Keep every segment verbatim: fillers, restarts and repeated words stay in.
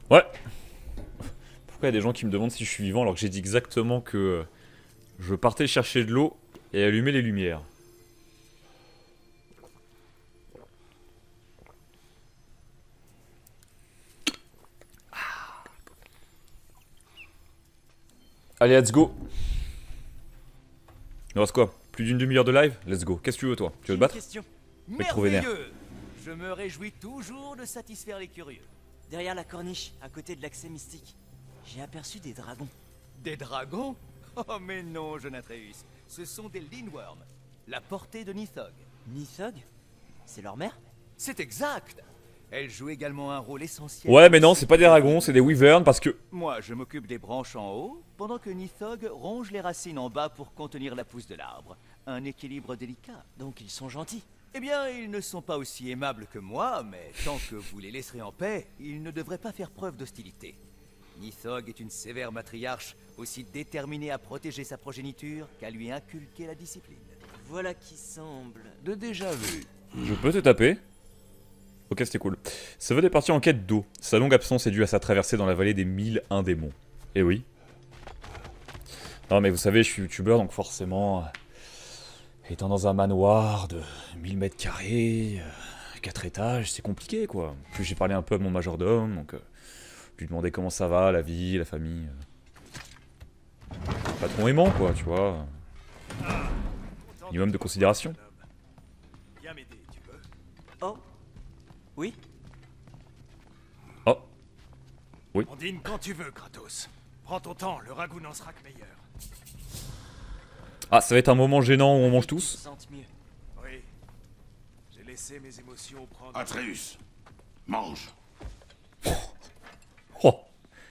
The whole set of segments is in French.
Ouais. Pourquoi il y a des gens qui me demandent si je suis vivant alors que j'ai dit exactement que euh, je partais chercher de l'eau et allumer les lumières. Allez, let's go. Il reste quoi? Plus d'une demi-heure de live? Let's go. Qu'est-ce que tu veux, toi? Tu veux te battre? Question. Mec trop vénère. Merveilleux. Je me réjouis toujours de satisfaire les curieux. Derrière la corniche, à côté de l'accès mystique, j'ai aperçu des dragons. Des dragons? Oh mais non, jeune Atreus. Ce sont des Lindworm, la portée de Nithog. Nithog? C'est leur mère? C'est exact. Elle joue également un rôle essentiel. Ouais, mais non, c'est pas des dragons, c'est des wyverns parce que... Moi, je m'occupe des branches en haut, pendant que Nithog ronge les racines en bas pour contenir la pousse de l'arbre. Un équilibre délicat. Donc ils sont gentils. Eh bien, ils ne sont pas aussi aimables que moi, mais tant que vous les laisserez en paix, ils ne devraient pas faire preuve d'hostilité. Nithog est une sévère matriarche, aussi déterminée à protéger sa progéniture qu'à lui inculquer la discipline. Voilà qui semble... De déjà vu. Je peux te taper? Ok, c'était cool. Seven est parti en quête d'eau. Sa longue absence est due à sa traversée dans la vallée des mille un démons. Eh oui. Non mais vous savez, je suis youtubeur, donc forcément... Étant dans un manoir de mille mètres carrés, quatre étages, c'est compliqué quoi. Puis j'ai parlé un peu à mon majordome, donc... Euh, je lui demandais comment ça va, la vie, la famille... Euh... Patron aimant quoi, tu vois. Minimum de considération. Viens m'aider, tu veux? Oh? Oui? Oh. On dîne quand tu veux, Kratos. Prends ton temps, le ragoût n'en sera que meilleur. Ah, ça va être un moment gênant où on mange Ils tous. se sentent mieux. Oui. J'ai laissé mes émotions prendre... Atreus, mange. Oh.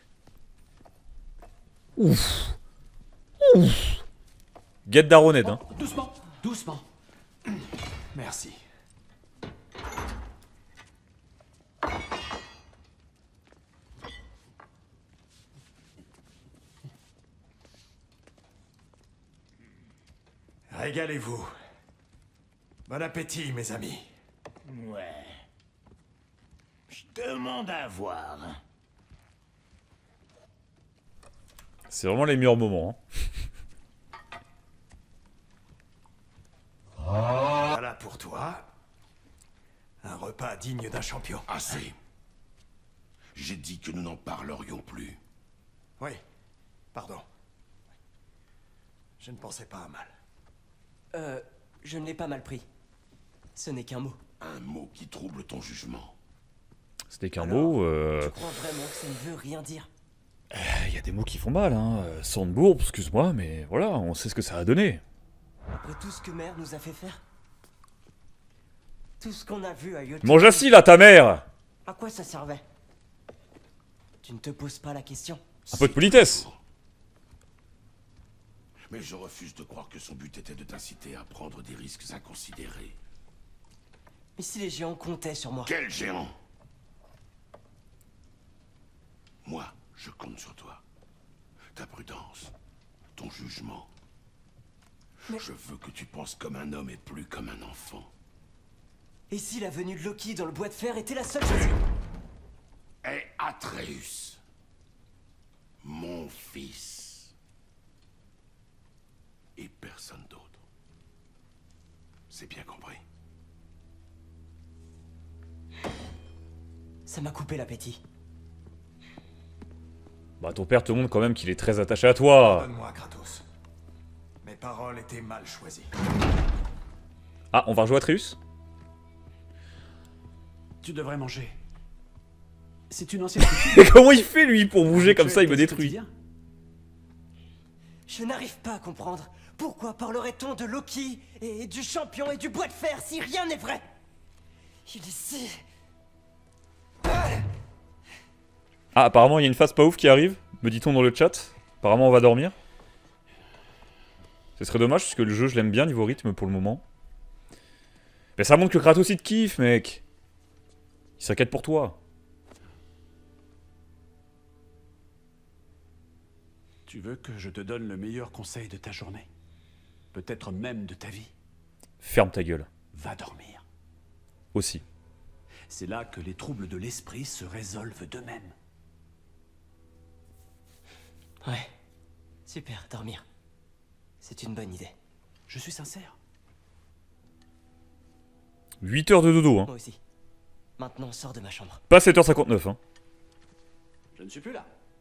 Ouf. Ouf. Get Daroned, hein. Doucement, doucement. Merci. Régalez-vous. Bon appétit, mes amis. Ouais. Je demande à voir. C'est vraiment les meilleurs moments. Hein. Voilà pour toi. Un repas digne d'un champion. Assez. J'ai dit que nous n'en parlerions plus. Oui, pardon. Je ne pensais pas à mal. Euh, je ne l'ai pas mal pris. Ce n'est qu'un mot. Un mot qui trouble ton jugement. C'était qu'un Alors, mot. Euh... Tu crois vraiment que ça ne veut rien dire? Il y a des mots qui font mal, hein. Sandbourg, excuse-moi, mais voilà, on sait ce que ça a donné. Après tout ce que mère nous a fait faire? Tout ce qu'on a vu à Yoto... Mange assis là, ta mère! À quoi ça servait? Tu ne te poses pas la question? Un peu de politesse! Mais je refuse de croire que son but était de t'inciter à prendre des risques inconsidérés. Mais si les géants comptaient sur moi? Quel géant? Moi, je compte sur toi. Ta prudence, ton jugement. Mais... Je veux que tu penses comme un homme et plus comme un enfant. Et si la venue de Loki dans le bois de fer était la seule chose? Et Atreus, mon fils. Et personne d'autre. C'est bien compris. Ça m'a coupé l'appétit. Bah ton père te montre quand même qu'il est très attaché à toi. Donne-moi, Kratos. Mes paroles étaient mal choisies. Ah, on va rejouer Atreus? Tu devrais manger. C'est une ancienne Mais comment il fait lui pour bouger comme ça, il me détruit. Je n'arrive pas à comprendre. Pourquoi parlerait-on de Loki et du champion et du bois de fer si rien n'est vrai? Il est si... Ah, apparemment il y a une phase pas ouf qui arrive, me dit-on dans le chat. Apparemment on va dormir. Ce serait dommage parce que le jeu je l'aime bien niveau rythme pour le moment. Mais ça montre que Kratos il te kiffe mec. Il s'inquiète pour toi. Tu veux que je te donne le meilleur conseil de ta journée? Peut-être même de ta vie? Ferme ta gueule. Va dormir. Aussi. C'est là que les troubles de l'esprit se résolvent d'eux-mêmes. Ouais. Super, dormir. C'est une bonne idée. Je suis sincère. huit heures de dodo, hein. Moi aussi. Maintenant, sors de ma chambre. Pas sept heures cinquante-neuf, hein. Je ne suis plus là.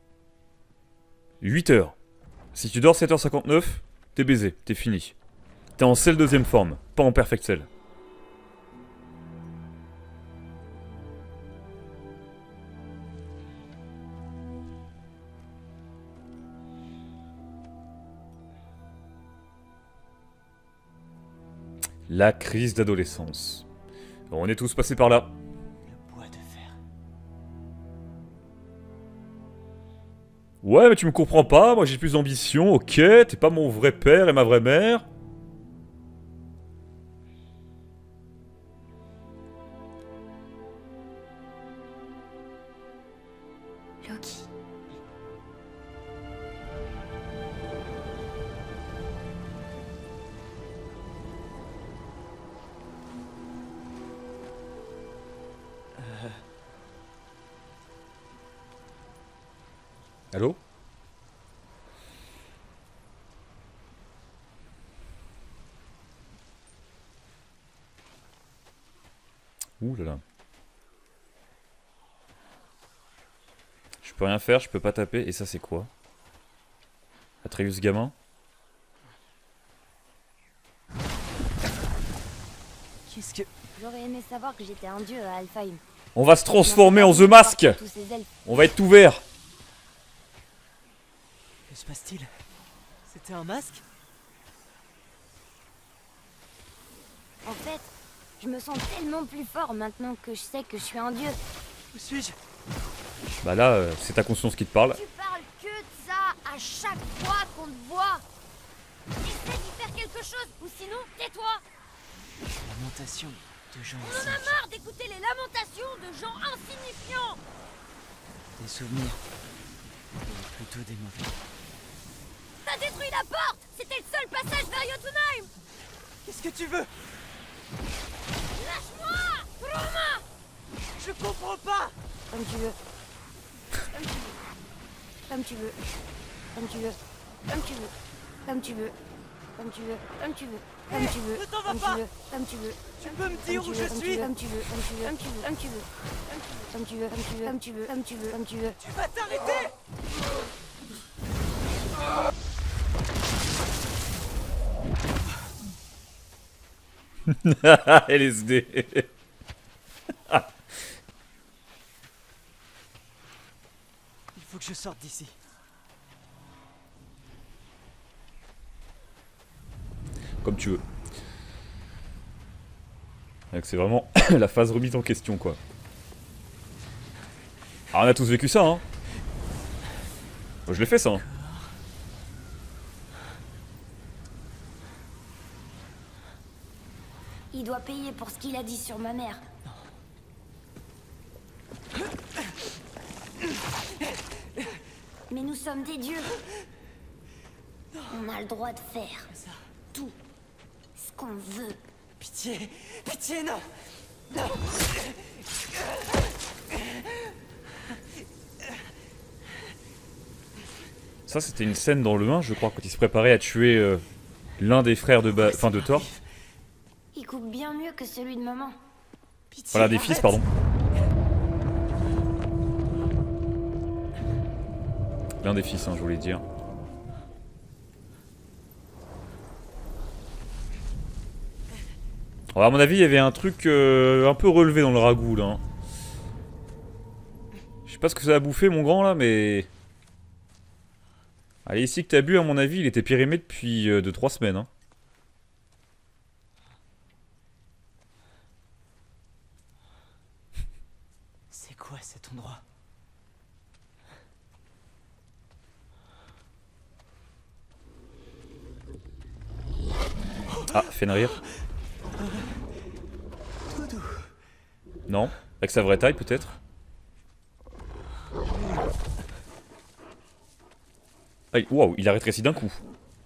huit heures. Si tu dors sept heures cinquante-neuf, t'es baisé, t'es fini. T'es en cell deuxième forme, pas en perfect cell. La crise d'adolescence. On est tous passés par là. Le bois de fer. Ouais, mais tu me comprends pas, moi j'ai plus d'ambition, ok, t'es pas mon vrai père et ma vraie mère. Loki. Allô? Ouh là là. Je peux rien faire, je peux pas taper, et ça c'est quoi? Atreus gamin? Qu'est-ce que... J'aurais aimé savoir que j'étais un dieu à Alfheim. On va se transformer en The Mask! Tous ces elfes. On va être tout vert! Que se passe-t-il? C'était un masque? En fait, je me sens tellement plus fort maintenant que je sais que je suis un dieu. Où suis-je? Bah là, euh, c'est ta conscience qui te parle. Tu parles que de ça à chaque fois qu'on te voit. Essaie d'y faire quelque chose, ou sinon, tais-toi. Lamentation de gens On en a insignifiants. marre d'écouter les lamentations de gens insignifiants. Des souvenirs. Ou plutôt des mauvais. T'as détruit la porte. C'était le seul passage vers Jotunheim. Qu'est-ce que tu veux? Lâche-moi, Roma. Je comprends pas! Comme tu veux. Comme tu veux. Comme tu veux. Comme tu veux. Comme tu veux. Comme tu veux. Comme tu veux. Comme tu veux. Ne t'en va Comme pas. tu veux. Comme tu veux. Tu peux me dire où je suis? Comme tu veux. Comme tu veux. Comme tu veux. Comme tu veux. Comme tu veux. Comme tu veux. Comme tu veux. Comme tu veux. Comme tu veux. Tu vas t'arrêter! L S D. Il faut que je sorte d'ici. Comme tu veux. Donc c'est vraiment la phase remise en question, quoi. Ah, on a tous vécu ça, hein. Moi, je l'ai fait, ça. Hein. Il doit payer pour ce qu'il a dit sur ma mère. Mais nous sommes des dieux. On a le droit de faire tout ce qu'on veut. Pitié! Pitié, non! Non! Ça, c'était une scène dans le un, je crois, quand il se préparait à tuer euh, l'un des frères de, ba... enfin, de Thor. Il coupe bien mieux que celui de maman. Pitié, Voilà, des fils, arrête. pardon. L'un des fils, hein, je voulais dire. Alors, à mon avis, il y avait un truc euh, un peu relevé dans le ragoût, là. Hein. Je sais pas ce que ça a bouffé, mon grand, là, mais... Allez, ici que t'as bu, à mon avis, il était périmé depuis euh, deux trois semaines. Hein. C'est quoi cet endroit? Ah, Fenrir. Non, avec sa vraie taille, peut-être. Ah, waouh, il a rétréci d'un coup.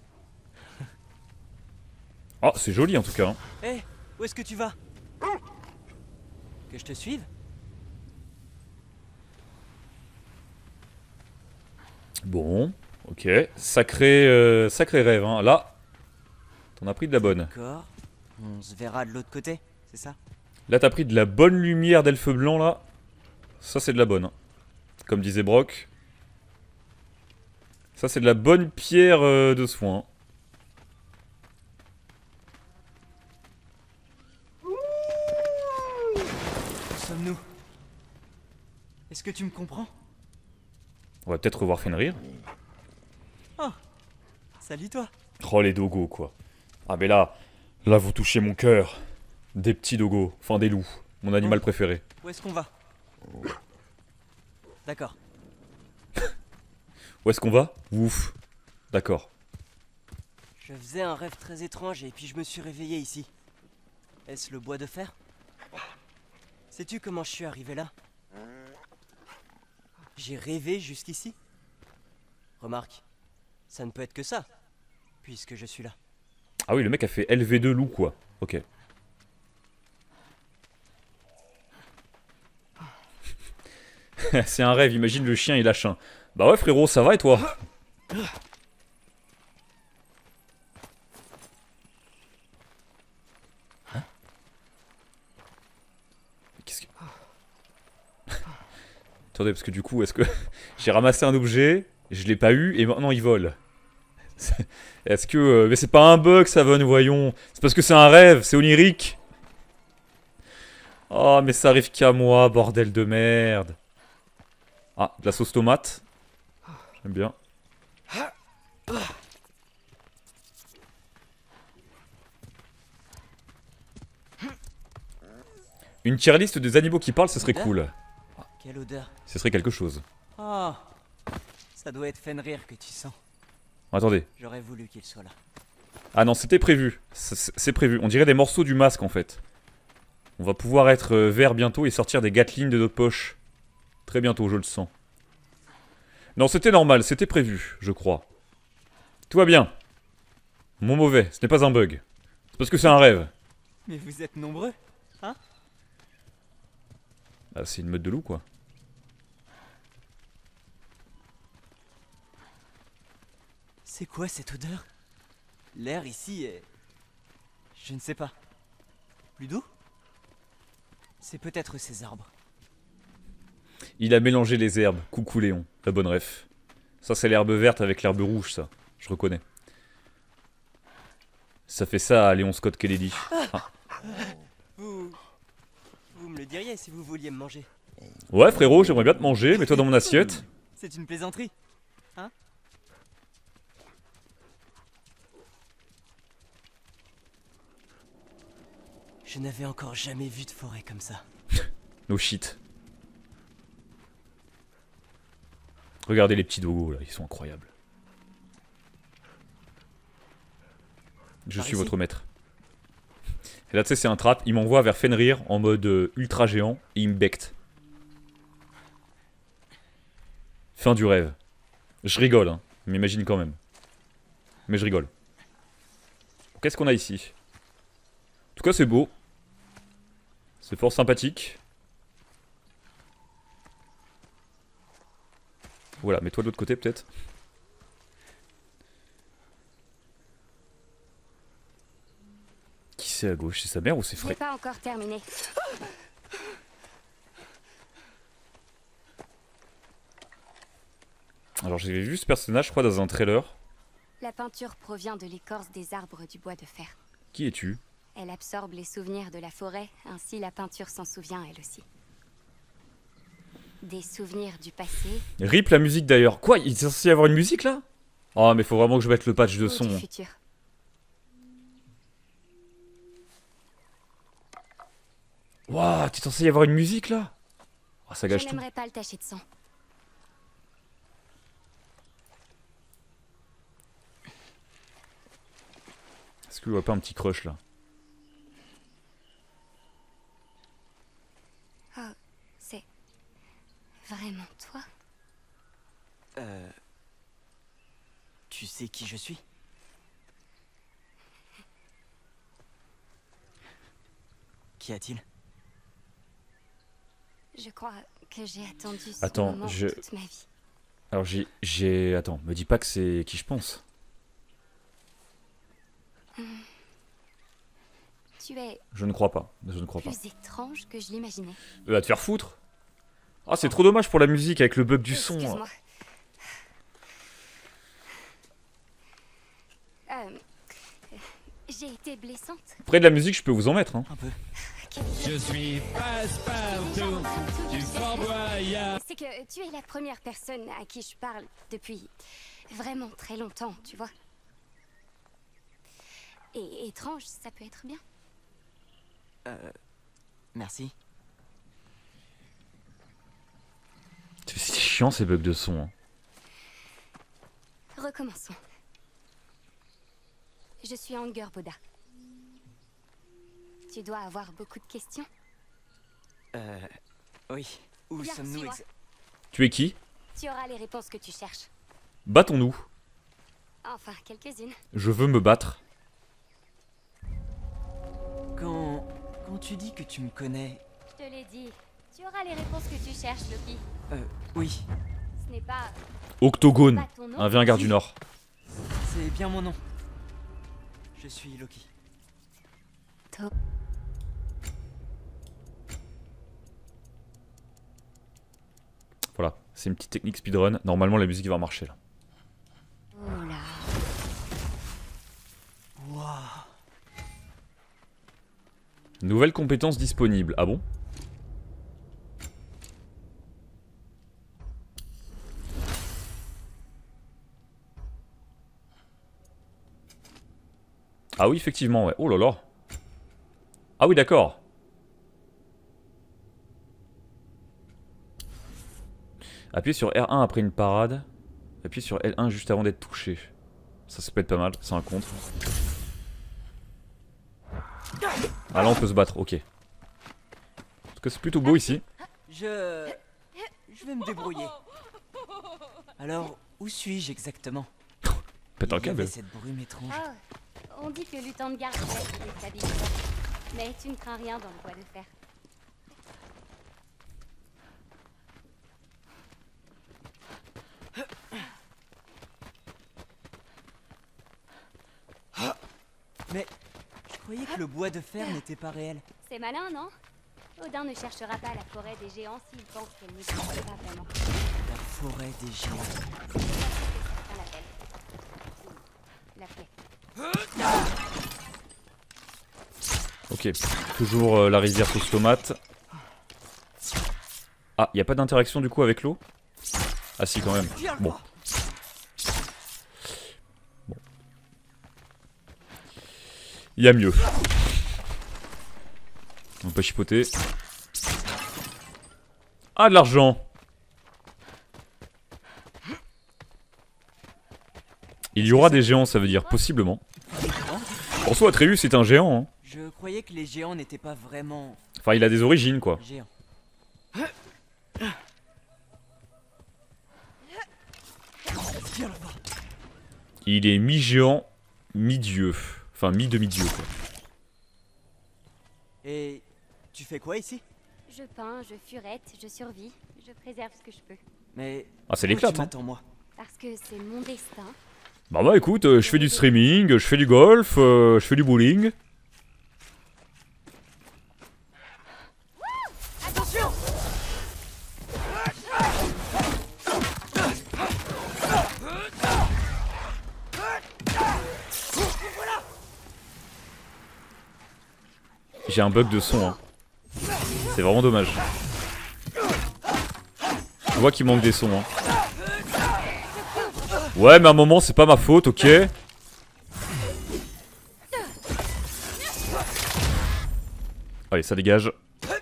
Ah, c'est joli en tout cas. Hein. Hé, hey, où est-ce que tu vas? Que je te suive? Bon, Ok, sacré, euh, sacré rêve, hein. Là, t'en as pris de la bonne. D'accord. On se verra de l'autre côté, c'est ça? Là, t'as pris de la bonne lumière d'elfe blanc, là. Ça, c'est de la bonne. Hein. Comme disait Brock. Ça, c'est de la bonne pierre euh, de soin. Hein. Où sommes-nous? Est-ce que tu me comprends? On va peut-être revoir Fenrir. Oh, salut toi. Oh, les dogos, quoi. Ah, mais là, là, vous touchez mon cœur. Des petits dogos, enfin des loups. Mon animal Oh. préféré. Où est-ce qu'on va? D'accord. Où est-ce qu'on va? Ouf. D'accord. Je faisais un rêve très étrange et puis je me suis réveillé ici. Est-ce le bois de fer? Sais-tu comment je suis arrivé là? J'ai rêvé jusqu'ici? Remarque, ça ne peut être que ça, puisque je suis là. Ah oui, le mec a fait L V deux loup, quoi. Ok. C'est un rêve, imagine le chien il lâche un. Bah ouais frérot, ça va et toi? Hein? Qu'est-ce que... Attendez, parce que du coup, est-ce que... J'ai ramassé un objet, je l'ai pas eu, et maintenant il vole. Est-ce que... Euh... Mais c'est pas un bug ça, Von, voyons. C'est parce que c'est un rêve, c'est onirique. Oh, mais ça arrive qu'à moi, bordel de merde. Ah, de la sauce tomate. J'aime bien. Une tier list des animaux qui parlent, ce serait cool. Quelle odeur. Ce serait quelque chose. Oh, ça doit être Fenrir que tu sens. Attendez. J'aurais voulu qu'il soit là. Ah non, c'était prévu. C'est prévu. On dirait des morceaux du masque en fait. On va pouvoir être euh, vert bientôt et sortir des Gatling de notre poche. Très bientôt, je le sens. Non, c'était normal, c'était prévu, je crois. Tout va bien. Mon mauvais, ce n'est pas un bug. C'est parce que c'est un rêve. Mais vous êtes nombreux, hein? Ah, c'est une meute de loup, quoi. C'est quoi cette odeur? L'air ici est... Je ne sais pas. Plus doux? C'est peut-être ces arbres. Il a mélangé les herbes. Coucou Léon, la bonne ref. Ça, c'est l'herbe verte avec l'herbe rouge, ça. Je reconnais. Ça fait ça à Léon Scott Kennedy. Ah. Vous... Vous me le diriez si vous vouliez me manger. Ouais, frérot, j'aimerais bien te manger. Mets-toi dans mon assiette. C'est une plaisanterie, hein? Je n'avais encore jamais vu de forêt comme ça. No shit. Regardez les petits dogos là, ils sont incroyables. Je Par suis ici. votre maître. Et là tu sais c'est un trap, il m'envoie vers Fenrir en mode euh, ultra géant et il me becte. Fin du rêve. Je rigole hein, mais imagine quand même. Mais je rigole. Qu'est-ce qu'on a ici? En tout cas c'est beau. C'est fort sympathique. Voilà, mets-toi de l'autre côté peut-être. Qui c'est à gauche? C'est sa mère ou c'est Je Frey? n'ai pas encore terminé. Alors j'avais vu ce personnage je crois dans un trailer. La peinture provient de l'écorce des arbres du bois de fer. Qui es-tu? Elle absorbe les souvenirs de la forêt, ainsi la peinture s'en souvient elle aussi. Des souvenirs du passé Rip la musique d'ailleurs. Quoi? Il est censé y avoir une musique là? Oh mais faut vraiment que je mette le patch de ou son. du futur. Waouh, t'es censé y avoir une musique là? Oh ça Je gâche tout. n'aimerais pas le tacher de sang. Est-ce que je vois pas un petit crush là? Oh, c'est vraiment toi? Euh... Tu sais qui je suis? Qu'y a-t-il? Je crois que j'ai attendu ce Attends, moment je- toute ma vie. Alors j'ai... j'ai... Attends, me dis pas que c'est qui je pense. Tu es Je ne crois pas, je ne crois pas. plus étrange que je l'imaginais. Euh, va te faire foutre. Ah, c'est trop dommage pour la musique avec le bug du son. Excuse-moi. Euh, J'ai été blessante. Près de la musique, je peux vous en mettre. Hein. Un peu. Je suis passe-partout du Fort Boyard. C'est que tu es la première personne à qui je parle depuis vraiment très longtemps, tu vois. Et étrange, ça peut être bien. Euh... Merci. C'est chiant ces bugs de son. Hein. Recommençons. Je suis Anger Boda. Tu dois avoir beaucoup de questions. Euh... Oui. Où Viens, sommes-nous suis-moi. exa- Tu es qui? Tu auras les réponses que tu cherches. Battons-nous. Enfin, quelques-unes. Je veux me battre. Quand... Quand tu dis que tu me connais... Je te l'ai dit. Tu auras les réponses que tu cherches, Loki. Euh... Oui. Ce n'est pas... Octogone. pas ton nom. Un Vingar du Nord. C'est bien mon nom. Je suis Loki. To- Voilà, c'est une petite technique speedrun. Normalement, la musique va marcher là. Oh là. Waouh. Nouvelle compétence disponible. Ah bon? Ah oui, effectivement, ouais. Oh là là. Ah oui, d'accord. Appuyez sur R un après une parade. Appuyez sur L un juste avant d'être touché. Ça, ça peut être pas mal. C'est un contre. Ah là, on peut se battre. Ok. En tout cas, c'est plutôt beau ici. Je... Je vais me débrouiller. Alors, où suis-je exactement? Pète un Il y avait câble. cette brume étrange. Oh, on dit que le lutin de garde est déstabilisant. Mais tu ne crains rien dans le bois de fer. Mais... Je croyais que le bois de fer n'était pas réel. C'est malin, non? Odin ne cherchera pas la forêt des géants s'il pense qu'elle n'existe pas vraiment. La forêt des géants. Certains l'appellent. La plaie. Ok. Toujours euh, la rivière sauce tomate. Ah, y a pas d'interaction du coup avec l'eau? Ah si, quand même. Bon. Bon. Y a mieux. On peut chipoter. Ah, de l'argent. Il y aura des géants, ça veut dire, possiblement. En soi, Atreus est un géant. Hein. Je croyais que les géants n'étaient pas vraiment Enfin, il a des origines, quoi. géants. Il est mi-géant, mi-dieu. Enfin, mi-demi-dieu, quoi. Et... Tu fais quoi ici? Je peins, je furette, je survis, je préserve ce que je peux. Mais... Ah, c'est pourquoi l'éclate, tu hein. m'attends, moi. Parce que c'est mon destin. Bah bah écoute, euh, je fais du streaming, je fais du golf, euh, je fais du bowling. Attention! J'ai un bug de son, hein. C'est vraiment dommage. Je vois qu'il manque des sons, hein. Ouais, mais à un moment, c'est pas ma faute, ok? Allez, ça dégage.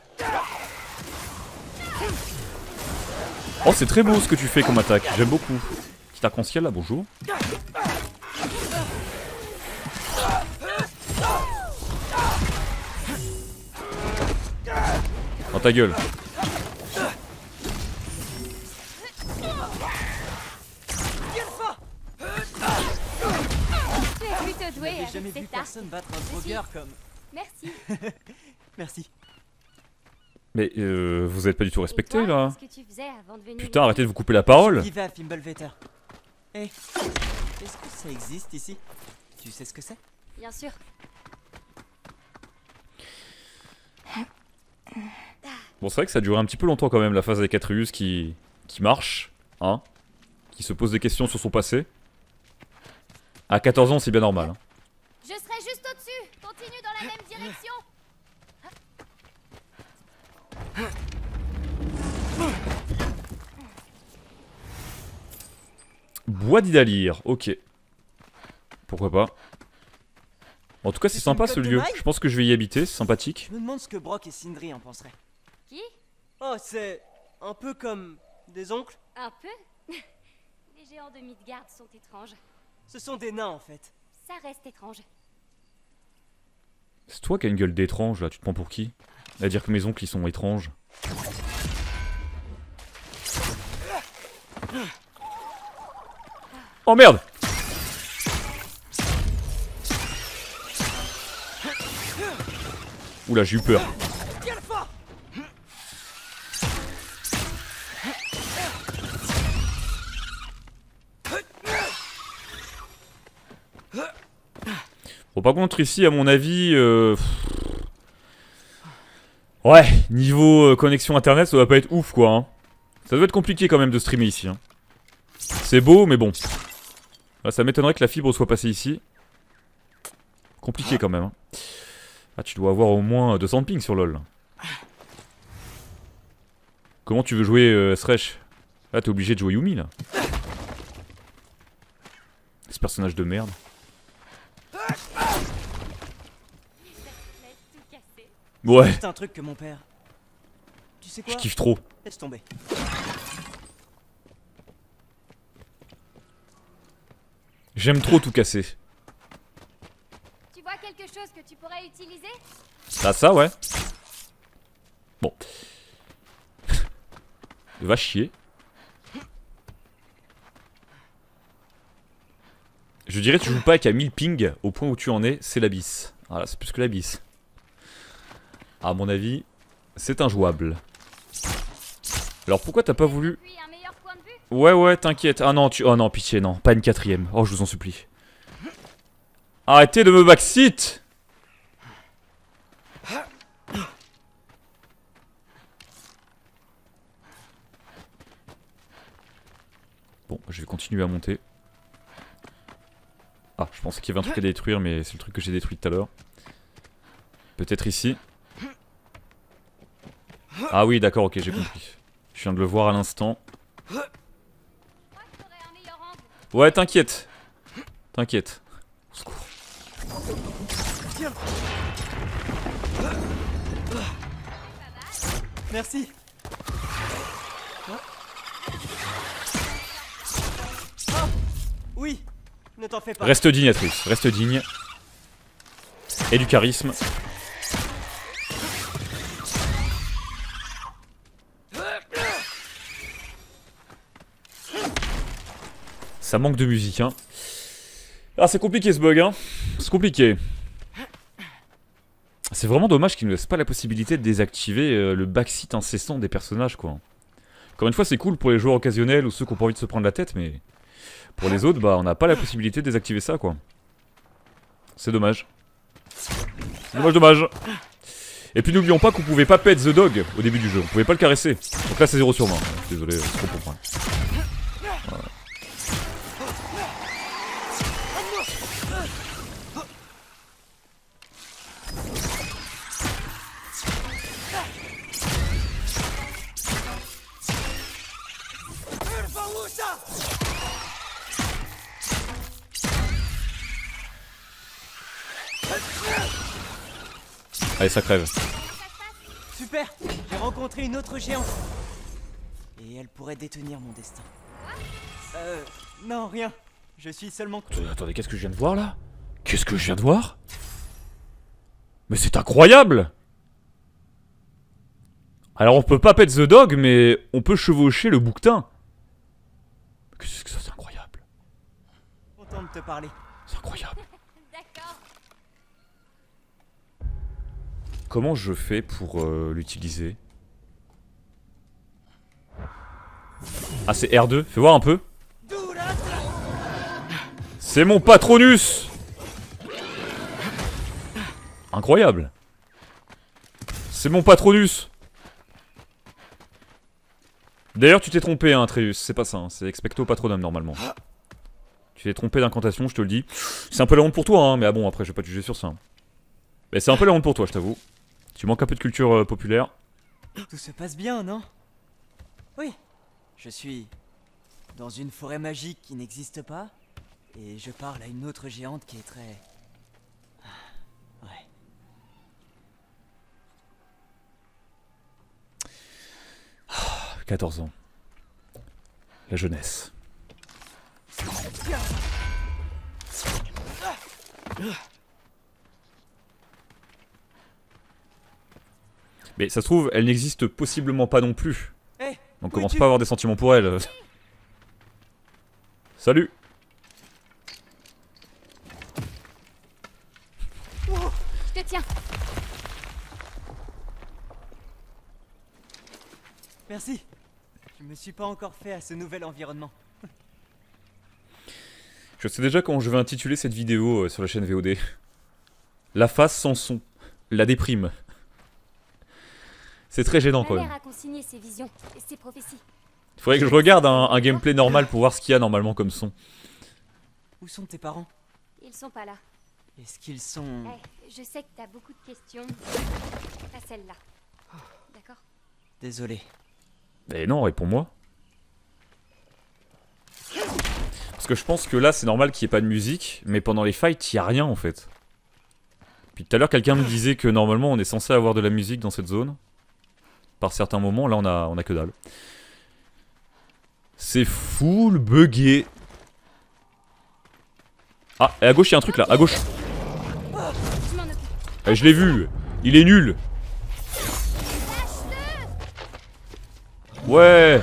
Oh, c'est très beau ce que tu fais comme attaque, j'aime beaucoup. Petit arc-en-ciel là, bonjour. Dans ta gueule. Tu es plutôt doué J'ai avec jamais vu cet arc. personne battre un drogueur comme... Merci. Merci. Mais euh, vous êtes pas du tout respecté Et toi, là. qu'est-ce que tu faisais avant de venir Putain, ici? arrêtez de vous couper la parole. Je vivais à Fimbulvetter. Hé, est-ce que ça existe ici? Tu sais ce que c'est? Bien sûr. Bon, c'est vrai que ça a duré un petit peu longtemps quand même, la phase avec Atreus qui, qui marche, hein, qui se pose des questions sur son passé. À quatorze ans, c'est bien normal. Hein. Je serai juste au-dessus. Continue dans la même direction. Bois d'Idalir, ok. Pourquoi pas. En tout cas, c'est C'est sympa une ce côte de lieu. maille? Je pense que je vais y habiter, c'est sympathique. Je me demande ce que Brock et Sindri en penseraient. Qui? Oh, c'est un peu comme des oncles. Un peu. Les géants de Midgard sont étranges. Ce sont des nains en fait. Ça reste étrange. C'est toi qui as une gueule d'étrange là, tu te prends pour qui? À dire que mes oncles ils sont étranges. Oh merde! Oula, j'ai eu peur. Bon, par contre, ici, à mon avis... Euh... Ouais, niveau euh, connexion internet, ça va pas être ouf, quoi. Hein. Ça doit être compliqué quand même de streamer ici. Hein. C'est beau, mais bon. Là, ça m'étonnerait que la fibre soit passée ici. Compliqué quand même. Hein. Ah, tu dois avoir au moins deux cents de ping sur LoL. Comment tu veux jouer euh, Thresh? Là, t'es obligé de jouer Yumi, là. Ce personnage de merde. Ouais. C'est un truc que mon père. Tu sais quoi? Je kiffe trop. Laisse tomber. J'aime trop tout casser. Tu vois quelque chose que tu pourrais utiliser? Ah ça ouais. Bon. Va chier. Je dirais tu joues pas qu'à mille ping au point où tu en es, c'est l'abysse. Voilà, c'est plus que l'abysse. À mon avis, c'est injouable. Alors pourquoi t'as pas voulu... Puis un meilleur point de vue? Ouais ouais t'inquiète. Ah non tu... Oh non pitié non. Pas une quatrième. Oh je vous en supplie. Arrêtez de me backseat. Bon je vais continuer à monter. Ah je pensais qu'il y avait un truc à détruire mais c'est le truc que j'ai détruit tout à l'heure. Peut-être ici. Ah oui d'accord ok j'ai compris. Je viens de le voir à l'instant. Ouais t'inquiète. T'inquiète. Au secours. Merci. Oh. Oh. Oui, ne t'en fais pas. Reste digne Atreus, reste digne. Et du charisme. Ça manque de musique hein. Ah c'est compliqué ce bug hein. C'est compliqué. C'est vraiment dommage qu'ils ne laissent pas la possibilité de désactiver euh, le backseat incessant des personnages quoi. Encore une fois c'est cool pour les joueurs occasionnels ou ceux qui ont pas envie de se prendre la tête mais... Pour les autres bah on n'a pas la possibilité de désactiver ça quoi. C'est dommage. Dommage dommage. Et puis n'oublions pas qu'on pouvait pas pet The Dog au début du jeu. On pouvait pas le caresser. Donc là c'est zéro sur vingt. Désolé c'est trop pour moi. Voilà. Allez ça crève. Super, j'ai rencontré une autre géante. Et elle pourrait détenir mon destin. Euh, non, rien. Je suis seulement... Attendez, attendez qu'est-ce que je viens de voir là? Qu'est-ce que je viens de voir? Mais c'est incroyable! Alors on peut pas pet The Dog, mais on peut chevaucher le bouquetin. Qu'est-ce que ça, c'est incroyable. Content de te parler. C'est incroyable. D'accord. Comment je fais pour euh, l'utiliser? Ah c'est R deux, fais voir un peu. C'est mon Patronus. Incroyable. C'est mon Patronus. D'ailleurs tu t'es trompé hein Atreus, c'est pas ça, hein. C'est Expecto Patronum normalement. Tu t'es trompé d'incantation, je te le dis. C'est un peu la honte pour toi hein, mais ah bon après je vais pas te juger sur ça. Mais c'est un peu la honte pour toi je t'avoue. Tu manques un peu de culture euh, populaire. Tout se passe bien, non? Oui. Je suis dans une forêt magique qui n'existe pas, et je parle à une autre géante qui est très... Ouais. quatorze ans. La jeunesse. Mais ça se trouve, elle n'existe possiblement pas non plus. Hey, on commence pas à avoir des sentiments pour elle. Salut. Je te tiens. Merci. Je me suis pas encore fait à ce nouvel environnement. Je sais déjà comment je vais intituler cette vidéo euh, sur la chaîne V O D. La face sans son. La déprime. C'est très gênant quand même. Ma mère a consigné ses visions et ses prophéties. Il faudrait que je regarde un, un gameplay normal pour voir ce qu'il y a normalement comme son. Où sont tes parents? Ils sont pas là. Est-ce qu'ils sont... Hey, je sais que t'as beaucoup de questions. Pas celle-là. D'accord? Désolé. Mais non, réponds-moi. Parce que je pense que là, c'est normal qu'il n'y ait pas de musique, mais pendant les fights, il n'y a rien en fait. Puis tout à l'heure, quelqu'un me disait que normalement, on est censé avoir de la musique dans cette zone. Par certains moments, là, on a, on a que dalle. C'est full buggé. Ah, et à gauche, il y a un truc là, à gauche. Eh, je l'ai vu, il est nul. Ouais.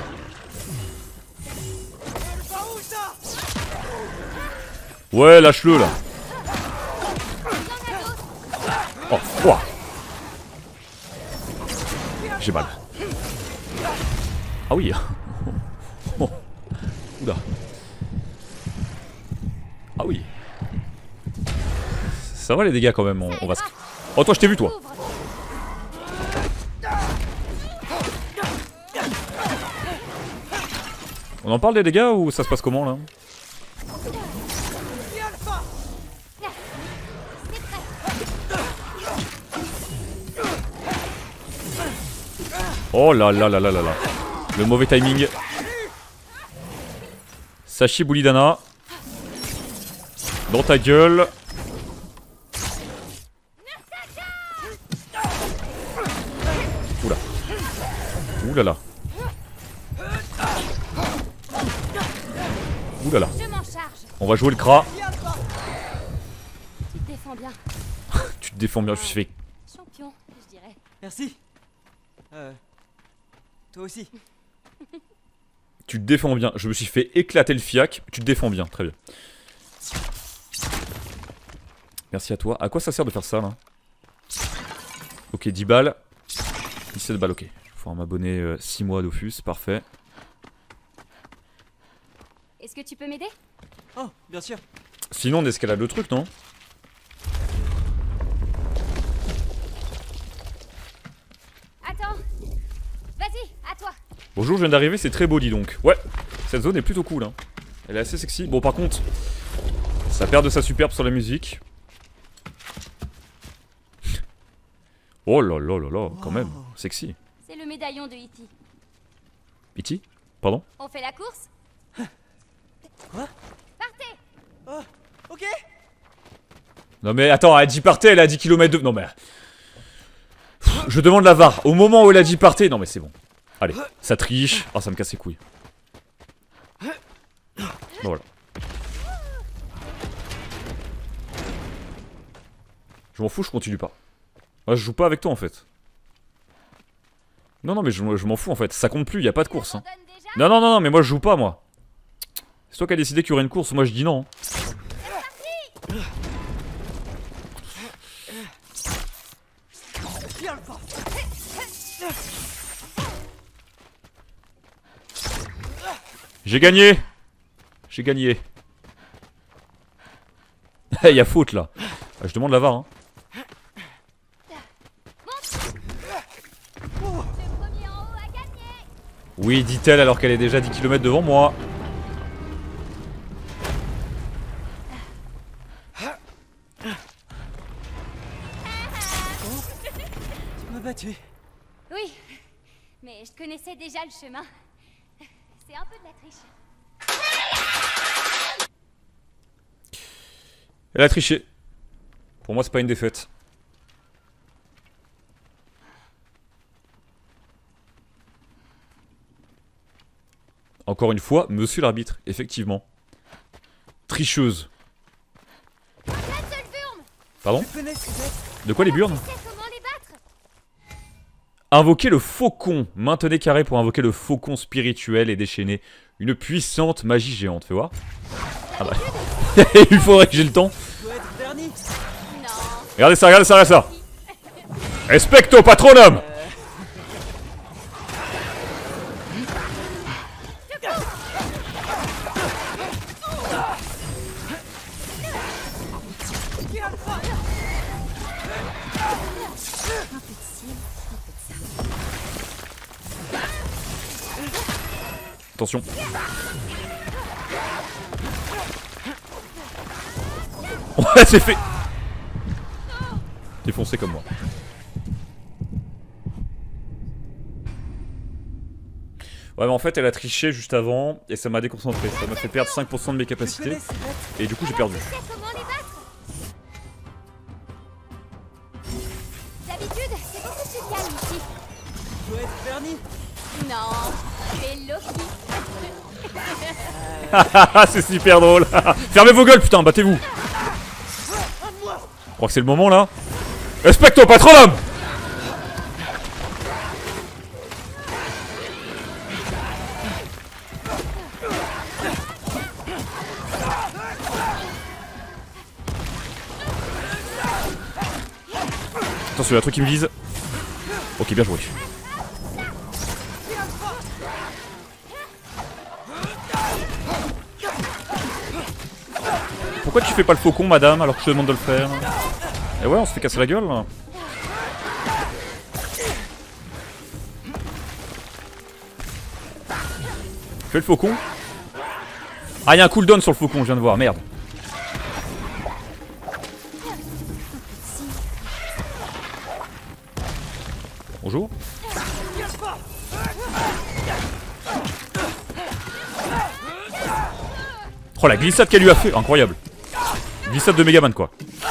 Ouais, lâche-le là. Oh, quoi. J'ai mal. Ah oui. Oh. Oula. Ah oui. Ça va les dégâts quand même, on, on va se... Oh toi je t'ai vu toi. On en parle des dégâts ou ça se passe comment là? Oh là là là là là là. Le mauvais timing. Sashi Boulidana. Dans ta gueule. Oula. Oula là. Oula là. On va jouer le cra. Tu te défends bien. Tu te défends bien, je suis fait. Champion, je dirais. Merci. Euh... Toi aussi. Tu te défends bien. Je me suis fait éclater le fiac. Tu te défends bien, très bien. Merci à toi. À quoi ça sert de faire ça là? Ok, dix balles. dix-sept balles, ok. Il va falloir m'abonner euh, six mois Dofus, parfait. Est-ce que tu peux m'aider? Oh, bien sûr. Sinon on escalade le truc, non? Attends. Vas-y, à toi. Bonjour, je viens d'arriver, c'est très beau, dis donc. Ouais, cette zone est plutôt cool, hein. Elle est assez sexy. Bon, par contre, ça perd de sa superbe sur la musique. Oh là là là là, quand même, sexy. C'est le médaillon de E T. E T? Pardon? On fait la course? Quoi? Partez! Oh, ok. Non mais attends, elle a dit partez, elle a dix kilomètres de... Non mais... Pff, je demande la V A R. Au moment où elle a dit partez... Non mais c'est bon. Allez, ça triche. Ah, ça me casse les couilles. Bon, voilà. Je m'en fous, je continue pas. Moi, je joue pas avec toi en fait. Non, non, mais je, je m'en fous en fait. Ça compte plus, y a pas de course. Hein. Non, non, non, non, mais moi je joue pas, moi. C'est toi qui as décidé qu'il y aurait une course, moi je dis non. J'ai gagné. J'ai gagné. Il y a faute là. Je demande la V A R. Hein. Oui, dit-elle alors qu'elle est déjà dix kilomètres devant moi. Tu m'as battu. Oui, mais je connaissais déjà le chemin. C'est un peu de la triche. Elle a triché. Pour moi, c'est pas une défaite. Encore une fois, monsieur l'arbitre, effectivement. Tricheuse. Pardon? De quoi les burnes? Invoquer le faucon. Maintenez carré pour invoquer le faucon spirituel et déchaîner une puissante magie géante. Fais voir. Ah bah. Il faudrait que j'ai le temps. Regardez ça, regardez ça, regardez ça. Respecto patronum. Attention. Ouais, c'est fait. Défoncé comme moi. Ouais, mais en fait, elle a triché juste avant et ça m'a déconcentré. Ça m'a fait perdre cinq pour cent de mes capacités. Et du coup, j'ai perdu. D'habitude, c'est beaucoup plus calme ici. Je dois être Bernie. Non, c'est Loki. C'est super drôle. Fermez vos gueules, putain, battez-vous. Je crois que c'est le moment là. Respecto patronum. Attention, il y a un truc qui me vise. Ok, bien joué. Pourquoi tu fais pas le faucon, madame, alors que je te demande de le faire? Et ouais, on se fait casser la gueule là. Fais le faucon. Ah, il y a un cooldown sur le faucon, je viens de voir, merde. Bonjour. Oh, la glissade qu'elle lui a fait, incroyable. Glissade de Megaman quoi.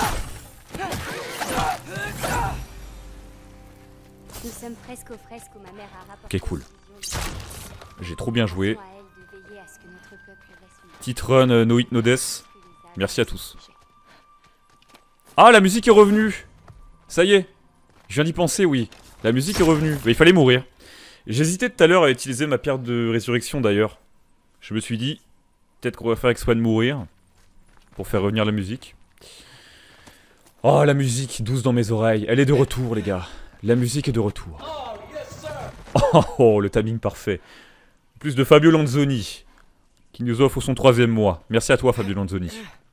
Nous sommes presque aux fresques où ma mère a Ok, rapporté. cool. J'ai trop bien joué. À elle de veiller à ce que notre peuple reste une Titre run euh, No Hit No Death. Merci à tous. Ah, la musique est revenue. Ça y est. Je viens d'y penser, oui. La musique est revenue. Mais il fallait mourir. J'hésitais tout à l'heure à utiliser ma pierre de résurrection d'ailleurs. Je me suis dit, peut-être qu'on va faire exprès de mourir. Pour faire revenir la musique. Oh, la musique douce dans mes oreilles. Elle est de retour, les gars. La musique est de retour. Oh, oh, le timing parfait. Plus de Fabio Lanzoni. Qui nous offre son troisième mois. Merci à toi, Fabio Lanzoni.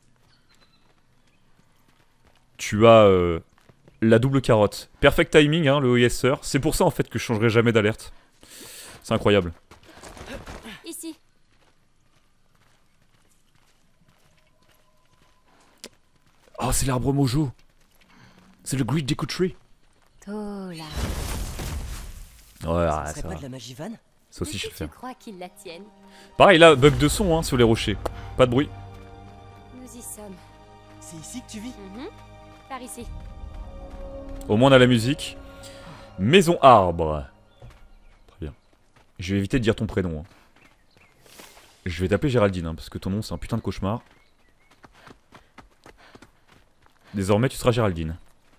Tu as euh, la double carotte. Perfect timing, hein, le yes sir. C'est pour ça, en fait, que je changerai jamais d'alerte. C'est incroyable. Ici. Oh, c'est l'arbre mojo. C'est le Great Deku Tree. Oh là. Ouais, Ça ah, serait ça pas va. de la magie vanne? Ça aussi, Mais je si sais le faire. tu crois qu'ils la tiennent, Pareil, là, bug de son hein, sur les rochers. Pas de bruit. nous y sommes. C'est ici que tu vis? Mhm. Par ici. Au moins, on a la musique. Maison arbre. Très bien. Je vais éviter de dire ton prénom. Hein. Je vais taper Géraldine, hein, parce que ton nom, c'est un putain de cauchemar. Désormais, tu seras Géraldine.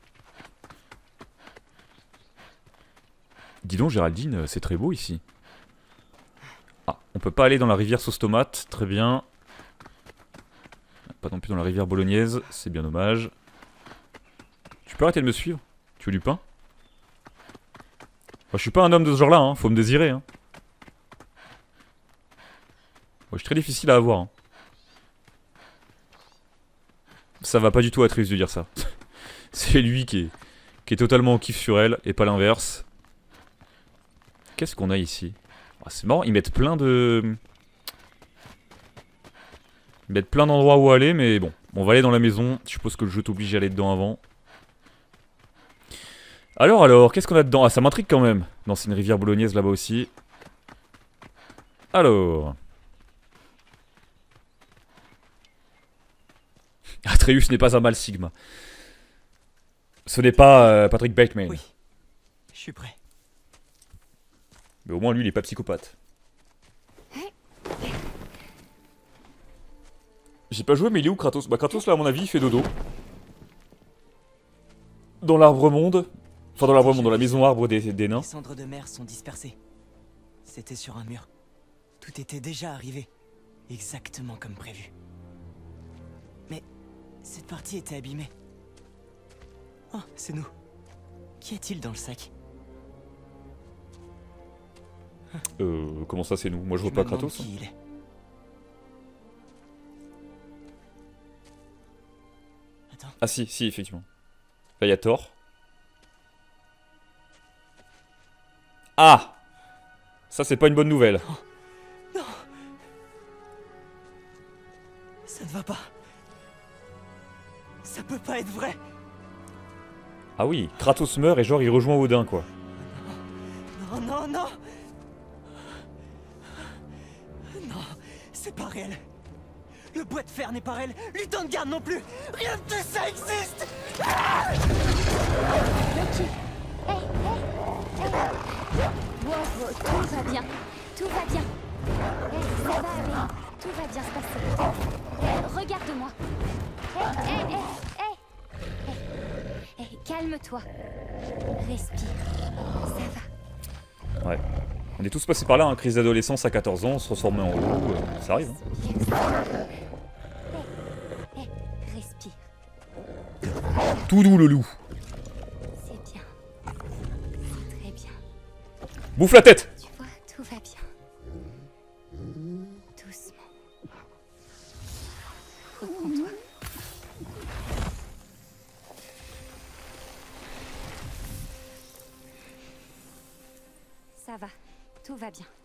Dis donc, Géraldine, c'est très beau ici. Ah, on peut pas aller dans la rivière sauce tomate, très bien. Pas non plus dans la rivière bolognaise, c'est bien dommage. Tu peux arrêter de me suivre? Tu veux du pain? Enfin, je suis pas un homme de ce genre-là, hein, faut me désirer. Hein. je suis très difficile à avoir. Hein. Ça va pas du tout à Atreus de dire ça. C'est lui qui est, qui est totalement en kiff sur elle et pas l'inverse. Qu'est-ce qu'on a ici? Oh, c'est marrant, ils mettent plein de... Ils mettent plein d'endroits où aller, mais bon. On va aller dans la maison. Je suppose que le jeu t'oblige à aller dedans avant. Alors, alors, qu'est-ce qu'on a dedans? Ah, ça m'intrigue quand même. Non, c'est une rivière bolognaise là-bas aussi. Alors... Atreus n'est pas un mal Sigma. Ce n'est pas euh, Patrick Bateman. Oui, je suis prêt. Mais au moins lui il est pas psychopathe. J'ai pas joué mais il est où Kratos? Bah Kratos là à mon avis il fait dodo. Dans l'arbre monde. Enfin dans l'arbre monde, dans la maison arbre des, des nains. Les cendres de mer sont dispersées. C'était sur un mur. Tout était déjà arrivé. Exactement comme prévu. Mais cette partie était abîmée. Oh, c'est nous. Qu'y a-t-il dans le sac? Euh, comment ça c'est nous? Moi je vois pas Kratos. Qui il est. Attends. Ah si, si effectivement. Là il y a Thor. Ah! Ça c'est pas une bonne nouvelle. Non. Non. Ça ne va pas. Ça peut pas être vrai. Ah oui, Kratos meurt et genre il rejoint Odin quoi. Non, non, non. Non, c'est pas réel. Le bois de fer n'est pas réel. Lutin de garde non plus. Rien de tout ça existe. Ah Loki. Hé, hé, hé. Wow, wow, tout va bien. Tout va bien. Hé, ça va aller. Tout va bien se passer. Hé, regarde-moi. Hé, hé, hé, hé. Hé, hé, calme-toi. Respire. Ça va. Ouais. On est tous passés par là, hein, crise d'adolescence à quatorze ans, on se transforme en loup, euh, ça arrive. Hein. Hé, hé, respire. Tout doux le loup. C'est bien. C'est très bien. Bouffe la tête! Tu vois, tout va bien. Doucement. Reprends-toi. Ça va, tout va bien.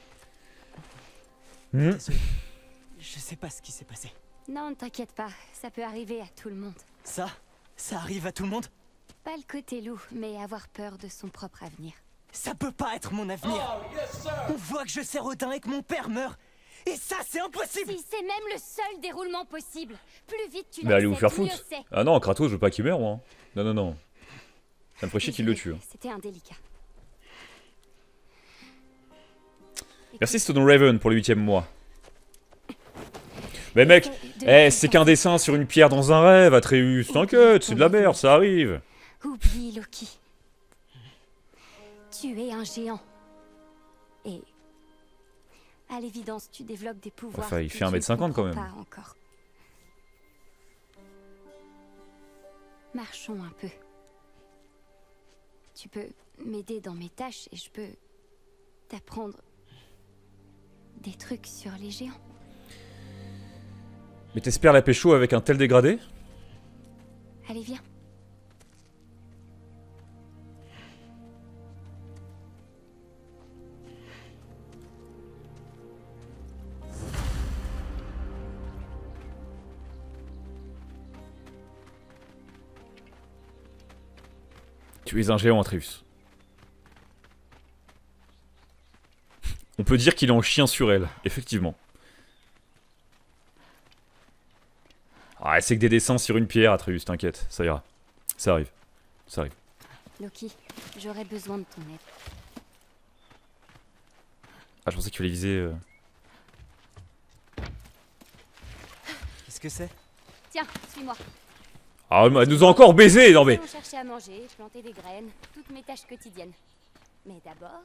Mmh. Désolé. Je sais pas ce qui s'est passé. Non, ne t'inquiète pas, ça peut arriver à tout le monde. Ça Ça arrive à tout le monde? Pas le côté loup, mais avoir peur de son propre avenir. Ça peut pas être mon avenir. On voit que je sers Odin et que mon père meurt. Et ça, c'est impossible. Si, c'est même le seul déroulement possible. Plus vite tu Mais allez vous faire l'acceptes, mieux foutre. c'est. Ah non, Kratos, je veux pas qu'il meure moi. Hein. Non, non, non. Ça me ferait chier qu'il le tue. Hein. C'était indélicat. Merci Stone Raven pour le huitième mois. Mais mec, eh, c'est qu'un dessin sur une pierre dans un rêve, Atreus. T'inquiète, c'est de la merde, ça arrive. Oublie Loki. Tu es un géant. Et à l'évidence, tu développes des pouvoirs. Enfin, il que fait un tu mètre cinquante ne quand même. comprends pas encore. Marchons un peu. Tu peux m'aider dans mes tâches et je peux t'apprendre des trucs sur les géants. Mais t'espères la pécho avec un tel dégradé? Allez, viens. Tu es un géant, Atreus. On peut dire qu'il est en chien sur elle, effectivement. Ah, c'est que des dessins sur une pierre, Atreus, t'inquiète, ça ira. Ça arrive. Ça arrive. Loki, j'aurais besoin de ton aide. Ah, je pensais qu'il fallait viser... Euh... Qu'est-ce que c'est? Tiens, suis-moi. Ah, elle nous a encore baisé, non mais... On cherchait à manger, planter des graines, toutes mes tâches quotidiennes. Mais d'abord...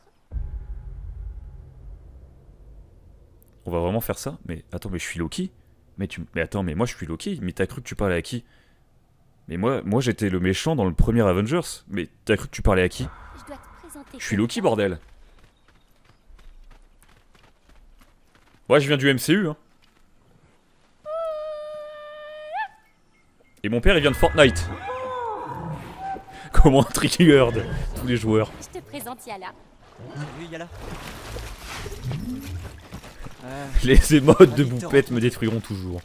On va vraiment faire ça? Mais attends, mais je suis Loki? Mais tu... Mais attends, mais moi je suis Loki? Mais t'as cru que tu parlais à qui? Mais moi, moi j'étais le méchant dans le premier Avengers. Mais t'as cru que tu parlais à qui? Je dois te présenter. Je suis Loki, bordel. Ouais, je viens du M C U, hein. Et mon père, il vient de Fortnite. Comment triggered tous les joueurs. Je te présente Yala. Salut Yala. Euh, Les émotes de Victor. Boupette me détruiront toujours.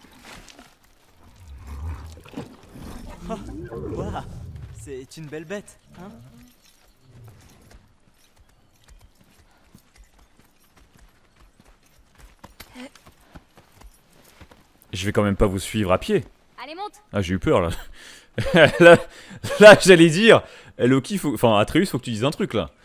oh, ouah, c'est une belle bête, hein? Je vais quand même pas vous suivre à pied. Allez, monte. Ah, j'ai eu peur là. là, là j'allais dire, eh, Loki, faut... enfin Atreus, faut que tu dises un truc là.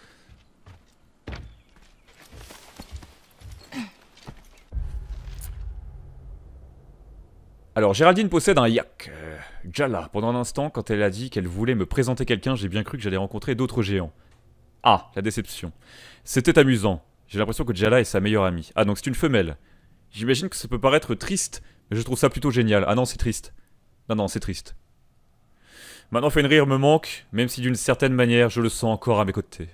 Alors, Géraldine possède un yak. Euh, Jala, pendant un instant, quand elle a dit qu'elle voulait me présenter quelqu'un, j'ai bien cru que j'allais rencontrer d'autres géants. Ah, la déception. C'était amusant. J'ai l'impression que Jala est sa meilleure amie. Ah, donc c'est une femelle. J'imagine que ça peut paraître triste, mais je trouve ça plutôt génial. Ah non, c'est triste. Non, non, c'est triste. Maintenant, Fenrir me manque, même si d'une certaine manière, je le sens encore à mes côtés.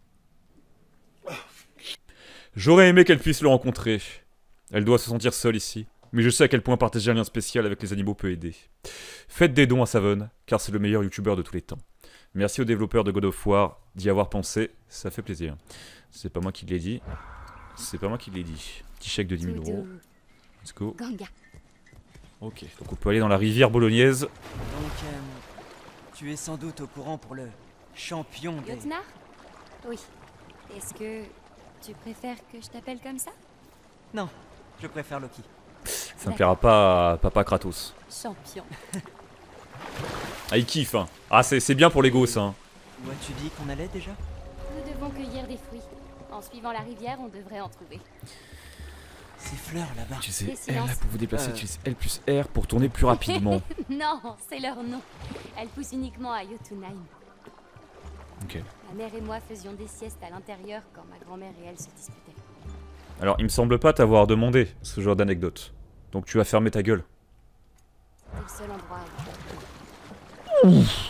J'aurais aimé qu'elle puisse le rencontrer. Elle doit se sentir seule ici. Mais je sais à quel point partager un lien spécial avec les animaux peut aider. Faites des dons à Savon, car c'est le meilleur youtubeur de tous les temps. Merci aux développeurs de God of War d'y avoir pensé, ça fait plaisir. C'est pas moi qui l'ai dit. C'est pas moi qui l'ai dit. Petit chèque de dix mille euros. Let's go. Ganga. Ok, donc on peut aller dans la rivière bolognaise. Donc, euh, tu es sans doute au courant pour le champion des... Jotnar? Oui. Est-ce que tu préfères que je t'appelle comme ça? Non, je préfère Loki. Ça ne plaira pas à Papa Kratos. Champion. Ah, il kiffe, hein. Ah, c'est bien pour les gosses, hein. Où as-tu dit qu'on allait déjà? Nous devons cueillir des fruits. En suivant la rivière, on devrait en trouver. Ces fleurs là-bas. Tu sais, Des silences. L pour vous déplacer, Euh. tu sais L plus R pour tourner plus rapidement. Non, c'est leur nom. Elles poussent uniquement à Jotunheim. Ok. Ma mère et moi faisions des siestes à l'intérieur quand ma grand-mère et elle se disputaient. Alors, il me semble pas t'avoir demandé ce genre d'anecdote. Donc tu vas fermer ta gueule. C'est le seul endroit où...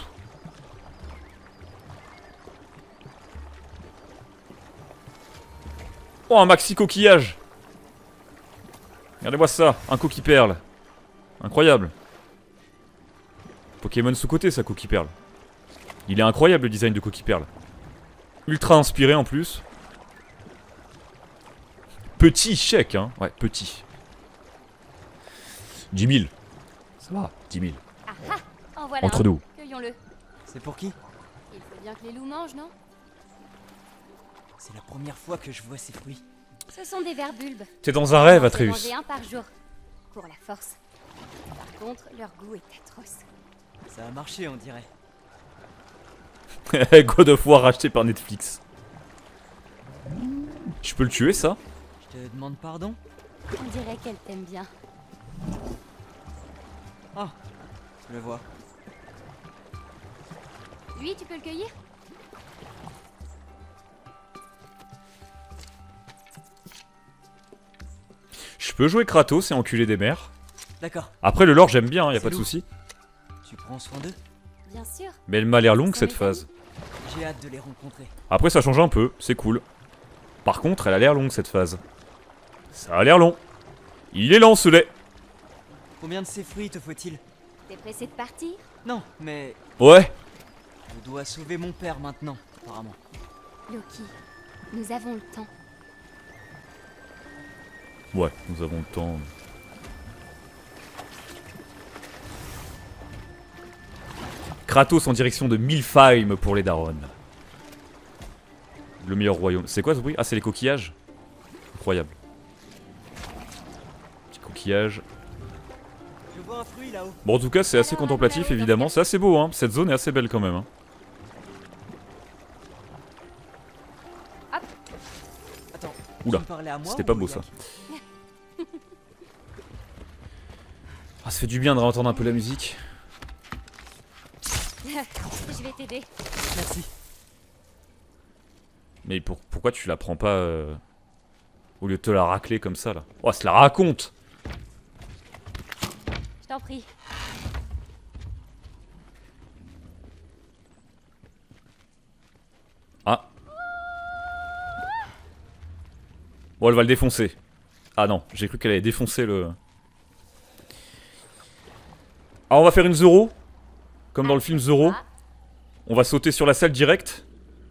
Oh, un maxi coquillage! Regardez-moi ça, un coquille perle. Incroyable. Pokémon sous-côté, ça, coquille perle. Il est incroyable le design de coquille perle. Ultra inspiré en plus. Petit chèque, hein. Ouais, petit. dix mille. Ça va, dix mille. Ah ah, en voilà Entre un. nous. Cueillons-le. C'est pour qui? Il faut bien que les loups mangent, non? C'est la première fois que je vois ces fruits. Ce sont des verbulbes. T'es dans un rêve, J'en ai Atreus. mangé un par jour. Pour la force. Par contre, leur goût est atroce. Ça a marché, on dirait. God of War racheté par Netflix. Je peux le tuer, ça? Je te demande pardon? On dirait qu'elle t'aime bien. Ah, je le vois. Lui, tu peux le cueillir? Je peux jouer Kratos et enculer des mères. D'accord, Après, le lore, j'aime bien, hein, y a C'est pas de lourd. souci. tu prends soin d'eux? Bien sûr. Mais elle m'a l'air longue Sont cette mes phase. J'ai hâte de les rencontrer. Après, ça change un peu, c'est cool. Par contre, elle a l'air longue cette phase. Ça a l'air long. Il est lent ce lait. Combien de ces fruits te faut-il? T'es pressé de partir? Non, mais Ouais. je dois sauver mon père maintenant, apparemment. Loki, nous avons le temps. Ouais, nous avons le temps. Kratos en direction de Milfheim pour les darons. Le meilleur royaume. C'est quoi ce bruit? Ah, c'est les coquillages. Incroyable. Petit coquillage. Je vois un fruit là-haut. Bon, en tout cas, c'est assez contemplatif, évidemment. C'est assez beau, hein. Cette zone est assez belle quand même. Hein. Attends, Oula, tu me parlais à moi c'était ou pas au beau ça. yak? Ah, ça fait du bien de réentendre un peu la musique. Je vais t'aider. Merci. Mais pour, pourquoi tu la prends pas euh, au lieu de te la racler comme ça là? Oh, se la raconte! Je t'en prie. Ah. Bon, elle va le défoncer. Ah non, j'ai cru qu'elle allait défoncer le... Alors on va faire une Zoro. Comme dans le film Zoro. On va sauter sur la salle direct.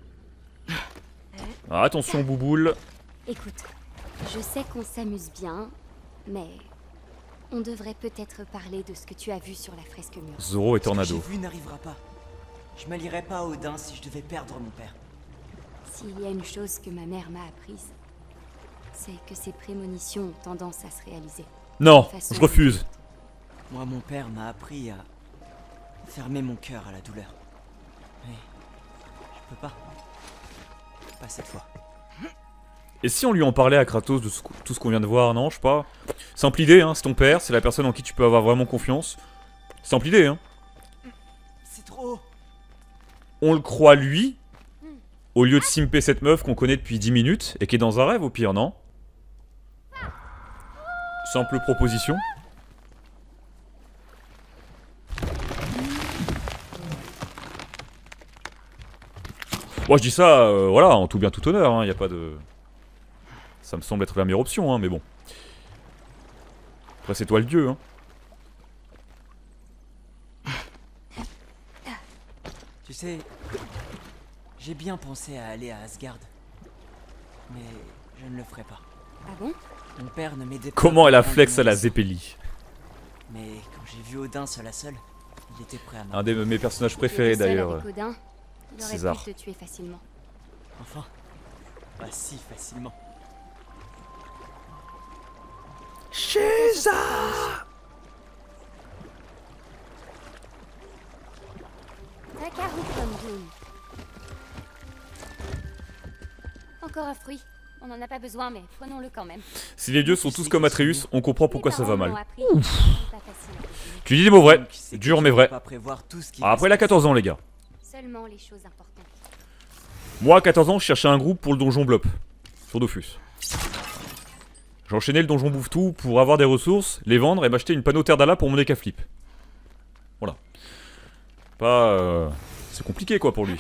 Ah, attention bouboule. Écoute, je sais qu'on s'amuse bien, mais on devrait peut-être parler de ce que tu as vu sur la fresque mur. Zoro et Ce que Tornado. j'ai vu n'arrivera pas. Je m'allierai pas à Odin si je devais perdre mon père. S'il y a une chose que ma mère m'a apprise, c'est que ses prémonitions ont tendance à se réaliser. Non, De façon- je refuse. Moi, mon père m'a appris à fermer mon cœur à la douleur. Mais je peux pas. Pas cette fois. Et si on lui en parlait à Kratos de ce qu- tout ce qu'on vient de voir, non, je sais pas. Simple idée, hein, c'est ton père, c'est la personne en qui tu peux avoir vraiment confiance. Simple idée, hein. C'est trop. On le croit lui, au lieu de simper cette meuf qu'on connaît depuis dix minutes, et qui est dans un rêve au pire, non? Simple proposition. Moi je dis ça, euh, voilà, en tout bien tout honneur, hein, y a pas de... Ça me semble être la meilleure option, hein, mais bon. Après c'est toi le dieu, hein. Tu sais, j'ai bien pensé à aller à Asgard. Mais je ne le ferai pas. Ah bon? Mon père ne m'aidait pas. Comment elle a pour flex à la prendre mon Zepeli. Mais quand j'ai vu Odin seul à seul, il était prêt à Un m'aider. de mes personnages Si préférés t'étais seul d'ailleurs. avec Odin, il aurait César. pu te tuer facilement. Enfin, pas si facilement. Takaru Kondun. Encore un fruit. On n'en a pas besoin, mais prenons-le quand même. Si les dieux sont tous comme Atreus, on comprend pourquoi Mes ça va parents m'ont mal. appris que c'est pas facile à deviner. Tu dis des mots vrais, Donc, c'est que dur je mais peux vrai. pas prévoir tout ce qui Ah, va après se il a passer. quatorze ans les gars. Seulement les choses importantes. Moi à quatorze ans je cherchais un groupe pour le donjon Blop. Sur Dofus. J'enchaînais le donjon bouffe tout pour avoir des ressources, les vendre et m'acheter une panneau terre d'Ala pour mon deck flip. Voilà. Pas... Euh... C'est compliqué quoi pour lui.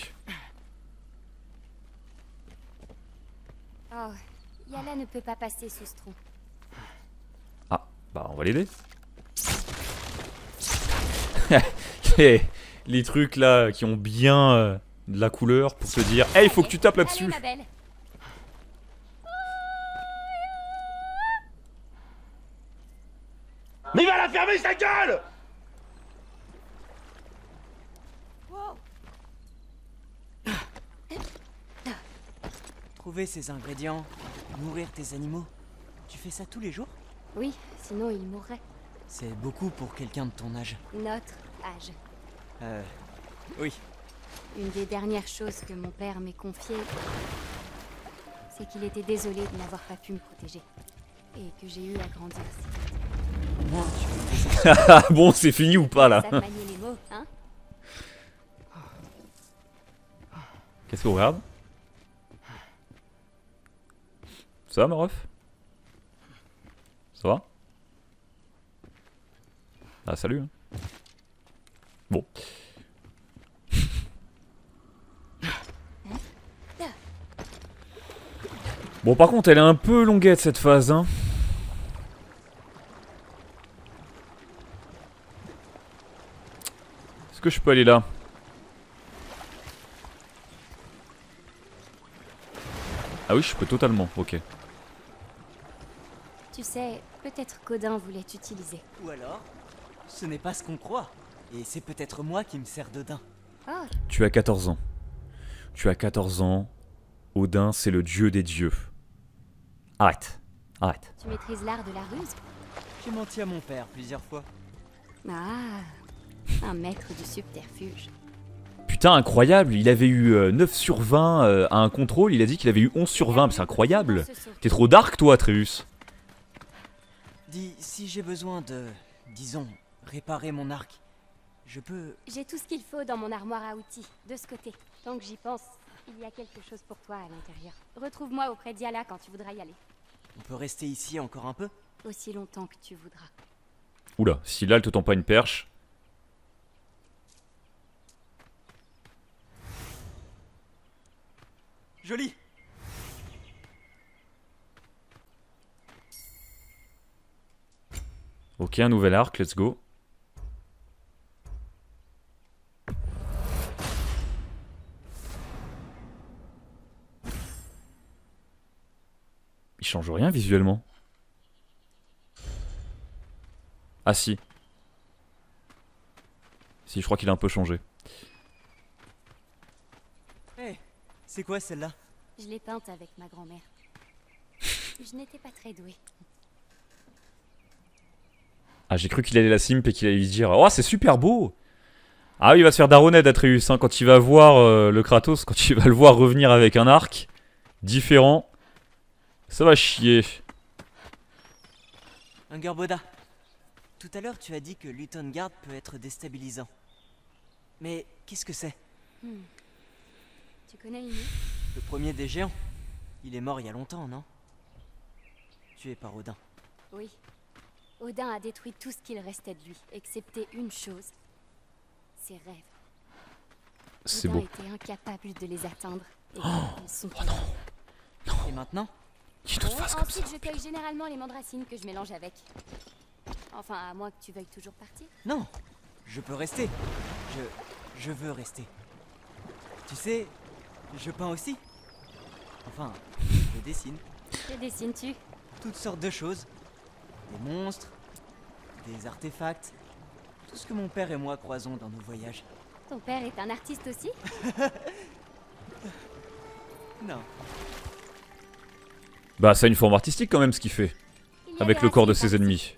Oh, Yala ne peut pas passer sous ce tronc. Ah, bah on va l'aider. les, les trucs là qui ont bien euh, de la couleur pour te dire hey, il faut que tu tapes là-dessus. Allez, ma belle. Mais il va la fermer sa gueule! Trouver ces ingrédients, nourrir tes animaux. Tu fais ça tous les jours? Oui, sinon il mourrait. C'est beaucoup pour quelqu'un de ton âge. Notre âge. Euh... Oui. Une des dernières choses que mon père m'ait confiées, c'est qu'il était désolé de n'avoir pas pu me protéger. Et que j'ai eu à grandir si vite. Moi, tu Ah bon, c'est fini ou pas là? Ça manier les mots, hein? Qu'est-ce qu'on regarde? Ça va ma ref? Ça va? Ah salut hein. Bon. Bon par contre elle est un peu longuette cette phase hein. Est-ce que je peux aller là? Ah oui je peux totalement, ok. Tu sais, peut-être qu'Odin voulait t'utiliser. Ou alors, ce n'est pas ce qu'on croit. Et c'est peut-être moi qui me sers d'Odin. Oh, Tu as quatorze ans. Tu as quatorze ans. Odin c'est le dieu des dieux. Arrête. Arrête. tu maîtrises l'art de la ruse? J'ai menti à mon père plusieurs fois. Ah, un maître du subterfuge. Putain, incroyable, il avait eu euh, neuf sur vingt euh, à un contrôle, il a dit qu'il avait eu onze sur vingt, mais c'est incroyable. T'es trop dark toi, Atreus. Dis, si j'ai besoin de, disons, réparer mon arc, je peux... J'ai tout ce qu'il faut dans mon armoire à outils, de ce côté. Tant que j'y pense, il y a quelque chose pour toi à l'intérieur. Retrouve-moi auprès d'Yala quand tu voudras y aller. On peut rester ici encore un peu? Aussi longtemps que tu voudras. Oula, si là elle te tend pas une perche. Joli. Ok, un nouvel arc, let's go. Il change rien visuellement. Ah si. Si, je crois qu'il a un peu changé. Hé, hey, c'est quoi celle-là? Je l'ai peinte avec ma grand-mère. Je n'étais pas très douée. Ah, j'ai cru qu'il allait la simp et qu'il allait lui dire « Oh, c'est super beau !» Ah oui, il va se faire daronner d'Atreus, hein, quand il va voir euh, le Kratos, quand il va le voir revenir avec un arc différent. Ça va chier. Angerboda, tout à l'heure tu as dit que Luton Guard peut être déstabilisant. Mais qu'est-ce que c'est? Hmm. Tu connais Ymir? Le premier des géants. Il est mort il y a longtemps, non? Tué par Odin. Oui. Odin a détruit tout ce qu'il restait de lui, excepté une chose. Ses rêves. C'est Odin beau. était incapable de les atteindre. Et Oh, ils sont oh non. Non. Et maintenant? Qu'il te Bon, fasse comme ensuite, ça. je cueille généralement les mandracines que je mélange avec. Enfin, à moins que tu veuilles toujours partir. Non, je peux rester. Je... je veux rester. Tu sais, je peins aussi. Enfin, je dessine. Que dessines-tu? Toutes sortes de choses. Des monstres, des artefacts. Tout ce que mon père et moi croisons dans nos voyages. Ton père est un artiste aussi? Non. Bah, c'est une forme artistique quand même ce qu'il fait. Il y a Avec des le corps de racines ses partout. ennemis.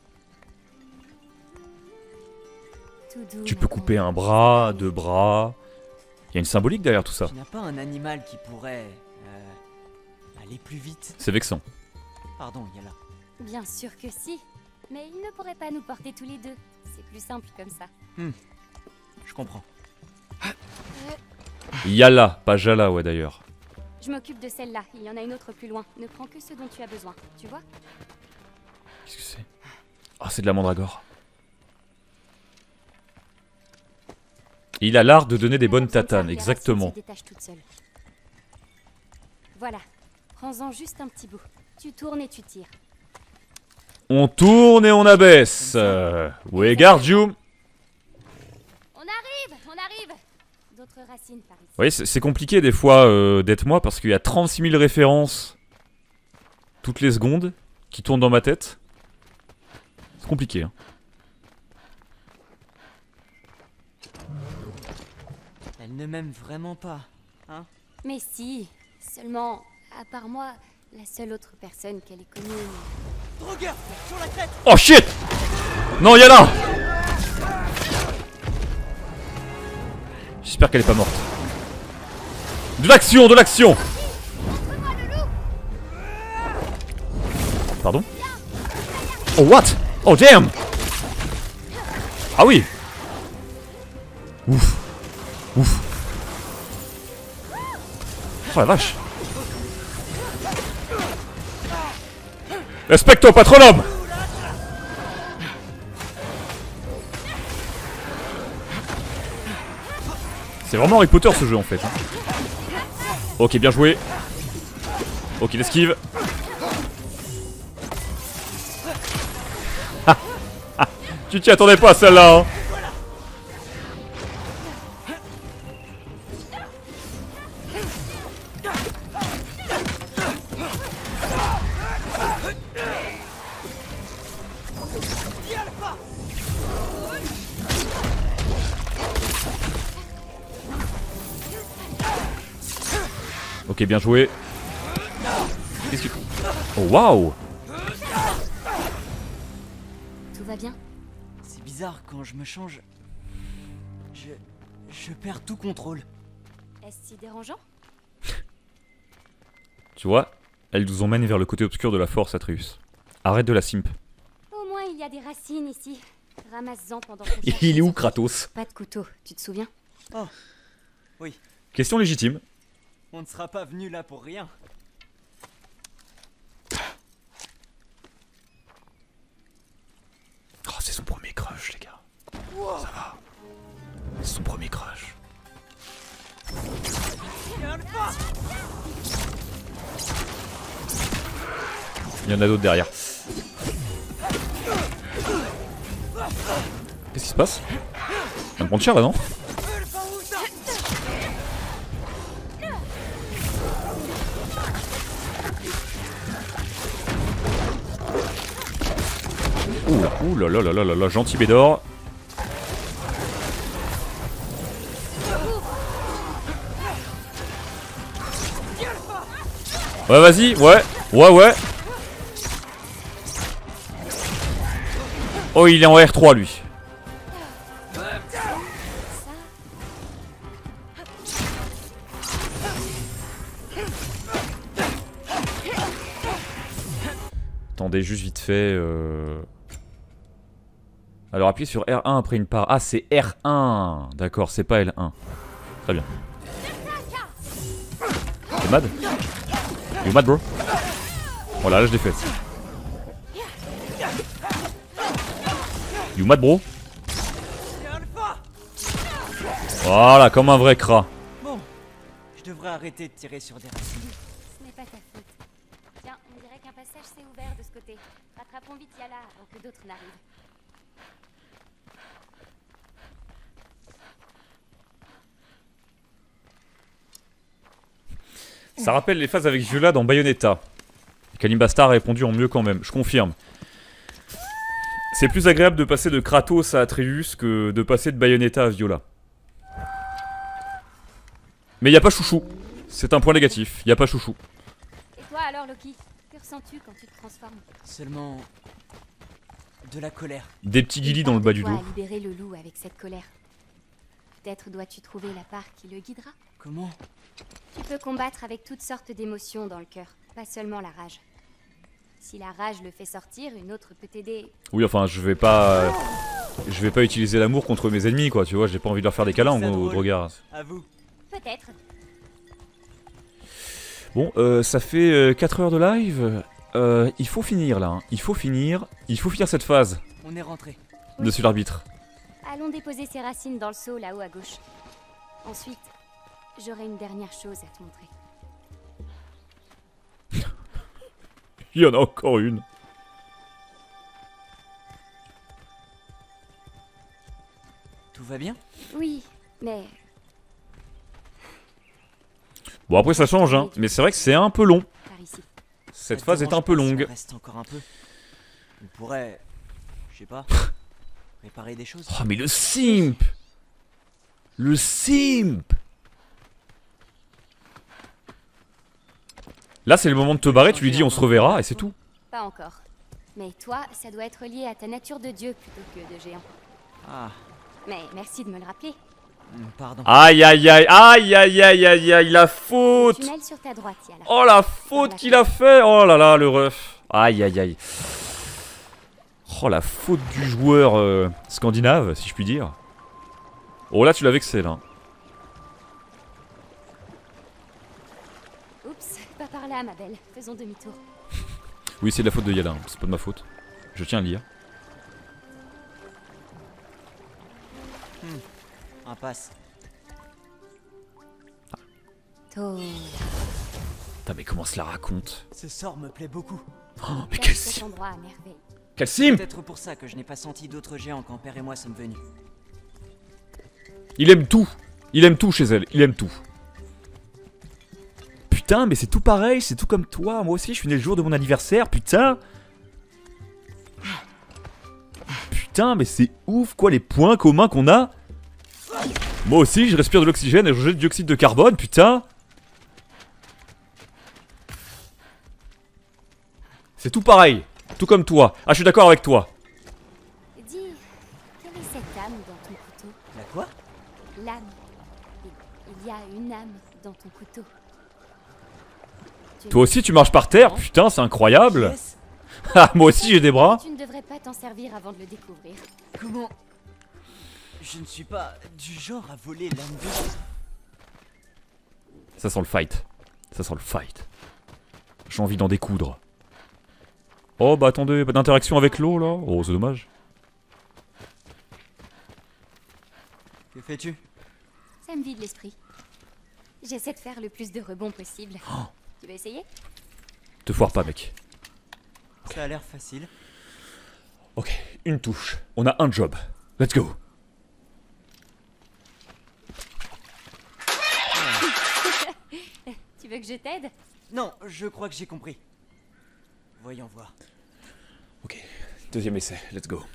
Tout doux, Tu ma peux couper un grande. bras, deux bras. Il y a une symbolique derrière tout ça. Tu n'as pas un animal qui pourrait... euh, aller plus vite? C'est vexant. Pardon, Yala. Bien sûr que si. Mais il ne pourrait pas nous porter tous les deux. C'est plus simple comme ça. Je comprends. Yala, pas Jala, ouais d'ailleurs. Je m'occupe de celle-là. Il y en a une autre plus loin. Ne prends que ce dont tu as besoin. Tu vois? Qu'est-ce que c'est? Oh, c'est de la mandragore. Il a l'art de donner des bonnes Pas besoin de ça, tatanes, les racines exactement. se détachent toutes seules. Voilà. Prends-en juste un petit bout. Tu tournes et tu tires. On tourne et on abaisse. Euh, we guard you. On arrive! On arrive! D'autres racines par ici. Vous voyez, c'est c'est compliqué des fois euh, d'être moi parce qu'il y a trente-six mille références toutes les secondes qui tournent dans ma tête. C'est compliqué. Hein. Elle ne m'aime vraiment pas, hein? Mais si. Seulement, à part moi, la seule autre personne qu'elle ait connue. Drogueur, sur la tête! Oh shit! Non, Yana! J'espère qu'elle est pas morte. De l'action, de l'action! Pardon? Oh what? Oh damn! Ah oui! Ouf! Ouf! Oh la vache! Respecto patronum! C'est vraiment Harry Potter ce jeu en fait. Hein. Ok, bien joué. Ok, il esquive. Ah, ah, tu t'y attendais pas celle-là. Hein. Ok, bien joué. Qu'est-ce que... Oh, waouh! Tout va bien? C'est bizarre, quand je me change... Je... je perds tout contrôle. Est-ce si dérangeant? Tu vois, elle nous emmène vers le côté obscur de la force, Atreus. Arrête de la simp. Au moins, il y a des racines ici. Ramasse-en pendant qu'on cherche Il est où, les autres. Kratos? Pas de couteau, tu te souviens? Oh, oui. Question légitime. On ne sera pas venu là pour rien. Oh, c'est son premier crush, les gars. Ça va. C'est son premier crush. Il y en a d'autres derrière. Qu'est-ce qui se passe? On va me prendre cher là, non? Ouh, ouh là là là là là là, gentil Bédor. Ouais, vas-y, ouais, ouais, ouais. Oh, il est en R trois lui. Attendez, juste vite fait. Euh... Alors appuyez sur R un après une part. Ah, c'est R un. D'accord, c'est pas L un. Très bien. T'es mad? You mad, bro? Voilà, là je l'ai fait. You mad, bro? Voilà, comme un vrai crat. Bon, je devrais arrêter de tirer sur des racines. Ce n'est pas ta faute. Tiens, on dirait qu'un passage s'est ouvert de ce côté. Rattrapons vite Yala avant que d'autres n'arrivent. Ça rappelle les phases avec Viola dans Bayonetta. Kalimba Star a répondu en mieux quand même, je confirme. C'est plus agréable de passer de Kratos à Atreus que de passer de Bayonetta à Viola. Mais y a pas chouchou. C'est un point négatif, y a pas chouchou. Et toi alors, Loki? Que ressens-tu quand tu te transformes? Seulement... de la colère. Des petits guilis dans le bas du dos. Tu dois libérer le loup avec cette colère. Peut-être dois-tu trouver la part qui le guidera. Comment? Tu peux combattre avec toutes sortes d'émotions dans le cœur, pas seulement la rage. Si la rage le fait sortir, une autre peut t'aider. Oui, enfin, je vais pas... Je vais pas utiliser l'amour contre mes ennemis, quoi, tu vois, j'ai pas envie de leur faire des câlins en gros, au regard. À vous. Peut-être. Bon, euh, ça fait euh, quatre heures de live. Euh, il faut finir, là. Hein. Il faut finir. Il faut finir cette phase. On est rentré. Dessus l'arbitre. Allons déposer ses racines dans le seau là-haut à gauche. Ensuite, j'aurai une dernière chose à te montrer. Il y en a encore une. Tout va bien? Oui, mais... Bon, après ça change, hein. Mais c'est vrai que c'est un peu long. Par ici. Cette Ça te phase est dérange un peu pas si longue. on reste encore un peu. On pourrait... je sais pas... réparer des choses. Oh, mais le simp! Le simp! Là, c'est le moment de te barrer, tu lui dis on se reverra et c'est tout. Pas encore. Mais toi, ça doit être lié à ta nature de dieu plutôt que de géant. Ah, Mais merci de me le rappeler. hum, pardon. Aïe aïe aïe aïe aïe aïe aïe aïe la faute! Tunnel sur ta droite, Yala. Oh la faute qu'il a fait! Oh là là le ref! Aïe aïe aïe. Oh la faute du joueur euh, scandinave, si je puis dire. Oh là tu l'as vexé là. Oups, pas par là, ma belle. Faisons demi-tour. Oui c'est de la faute de Yala, hein. C'est pas de ma faute. Je tiens à le dire. Impasse. Tôt. Putain mais comment se la raconte? Ce sort me plaît beaucoup. Oh mais Garde quel cet sim! endroit à merveille. Quel sim! Peut-être pour ça que je n'ai pas senti d'autres géants quand Père et moi sommes venus. Il aime tout. Il aime tout chez elle. Il aime tout. Putain, mais c'est tout pareil. C'est tout comme toi. Moi aussi, je suis né le jour de mon anniversaire. Putain. Putain, mais c'est ouf, quoi, les points communs qu'on a. Moi aussi, je respire de l'oxygène et je jette du dioxyde de carbone. Putain. C'est tout pareil. Tout comme toi. Ah, je suis d'accord avec toi. Dis, quelle est cette âme dans ton couteau? La quoi? L'âme. Il, il y a une âme dans ton couteau. Tu Toi aussi, tu marches par terre. Putain, c'est incroyable. Yes. Ah, moi aussi, j'ai des bras. Tu ne devrais pas t'en servir avant de le découvrir. Comment? Je ne suis pas du genre à voler l'âme de... Ça sent le fight. Ça sent le fight. J'ai envie d'en découdre. Oh bah attendez, pas d'interaction avec l'eau là. Oh c'est dommage. Que fais-tu? Ça me vide l'esprit. J'essaie de faire le plus de rebonds possible. Oh. Tu veux essayer? Te foire pas mec. Ça a l'air facile. Ok, une touche. On a un job. Let's go. Tu veux que je t'aide? Non, je crois que j'ai compris. Voyons voir. Ok, deuxième essai, let's go.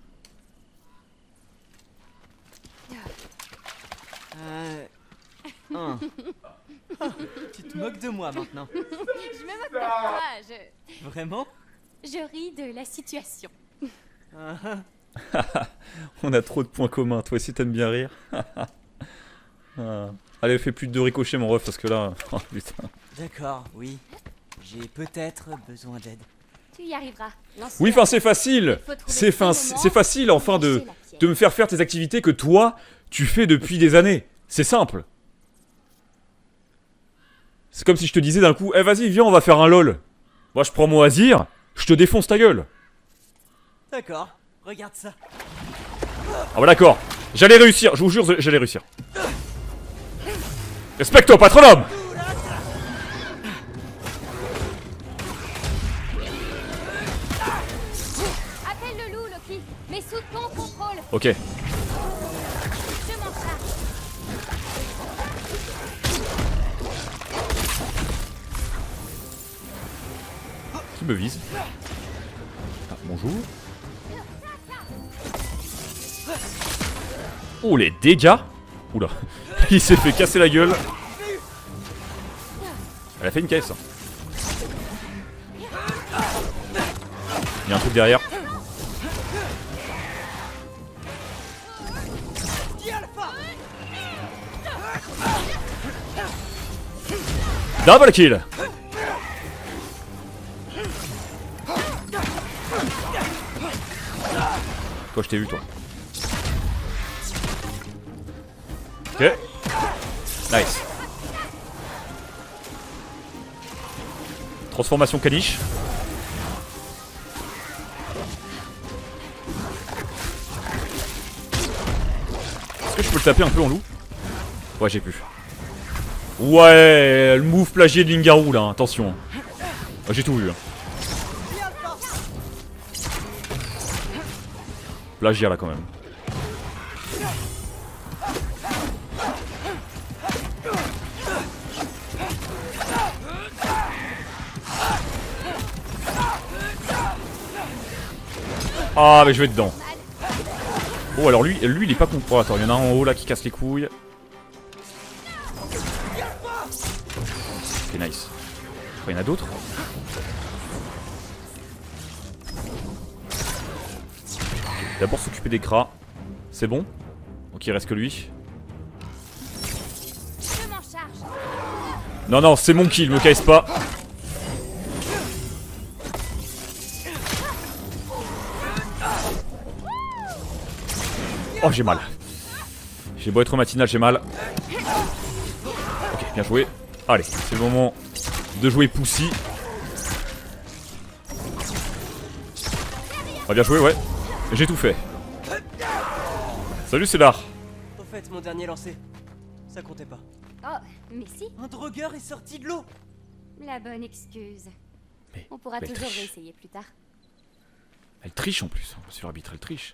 Euh... Un. Ah, tu te moques de moi maintenant. Je me moque pas de toi, je... Vraiment? Je ris de la situation. Ah, On a trop de points communs, toi aussi t'aimes bien rire. Ah. Allez, fais plus de deux ricochets mon ref parce que là... Oh putain. d'accord, oui. J'ai peut-être besoin d'aide. Tu y arriveras. Lance-le. Oui, enfin c'est facile. Il faut trouver C'est le fin- bon c'est moment facile enfin pour de, lâcher la pierre. de me faire faire tes activités que toi, tu fais depuis des années. C'est simple. C'est comme si je te disais d'un coup, eh vas-y viens on va faire un lol. Moi je prends mon Azir, je te défonce ta gueule. D'accord, regarde ça. Ah bah d'accord, j'allais réussir, je vous jure j'allais réussir. Respecte-toi patronum. Appelle le loup, Loki, mais sous ton contrôle. Ok. Je m'en charge. Qui me vise? Ah, bonjour. Oh les dégâts. Oula. Il s'est fait casser la gueule. Elle a fait une caisse. Il y a un truc derrière. Double kill. Toi je t'ai vu toi. Ok. Nice. Transformation caniche. Est-ce que je peux le taper un peu en loup? Ouais j'ai pu. Ouais, le move plagié de Lingarou là, attention. Oh, j'ai tout vu. Hein. Plagiat là quand même. Ah mais je vais dedans. Oh alors lui, lui il est pas con. Oh attends, il y en a un en haut là qui casse les couilles. Ok nice. Oh, il y en a d'autres. D'abord s'occuper des cras. C'est bon. Ok il reste que lui. Je m'en charge. Non non c'est mon kill, me casse pas. Oh j'ai mal. J'ai beau être matinal, j'ai mal. Ok bien joué. Allez c'est le moment de jouer Poussy. Ah bien joué ouais. J'ai tout fait. Salut c'est l'art. Au fait, mon dernier lancé, ça comptait pas. Oh, mais si, Un drogueur est sorti de l'eau. la bonne excuse. Mais, On pourra mais elle toujours triche. réessayer plus tard. Elle triche en plus, monsieur l'arbitre, elle triche.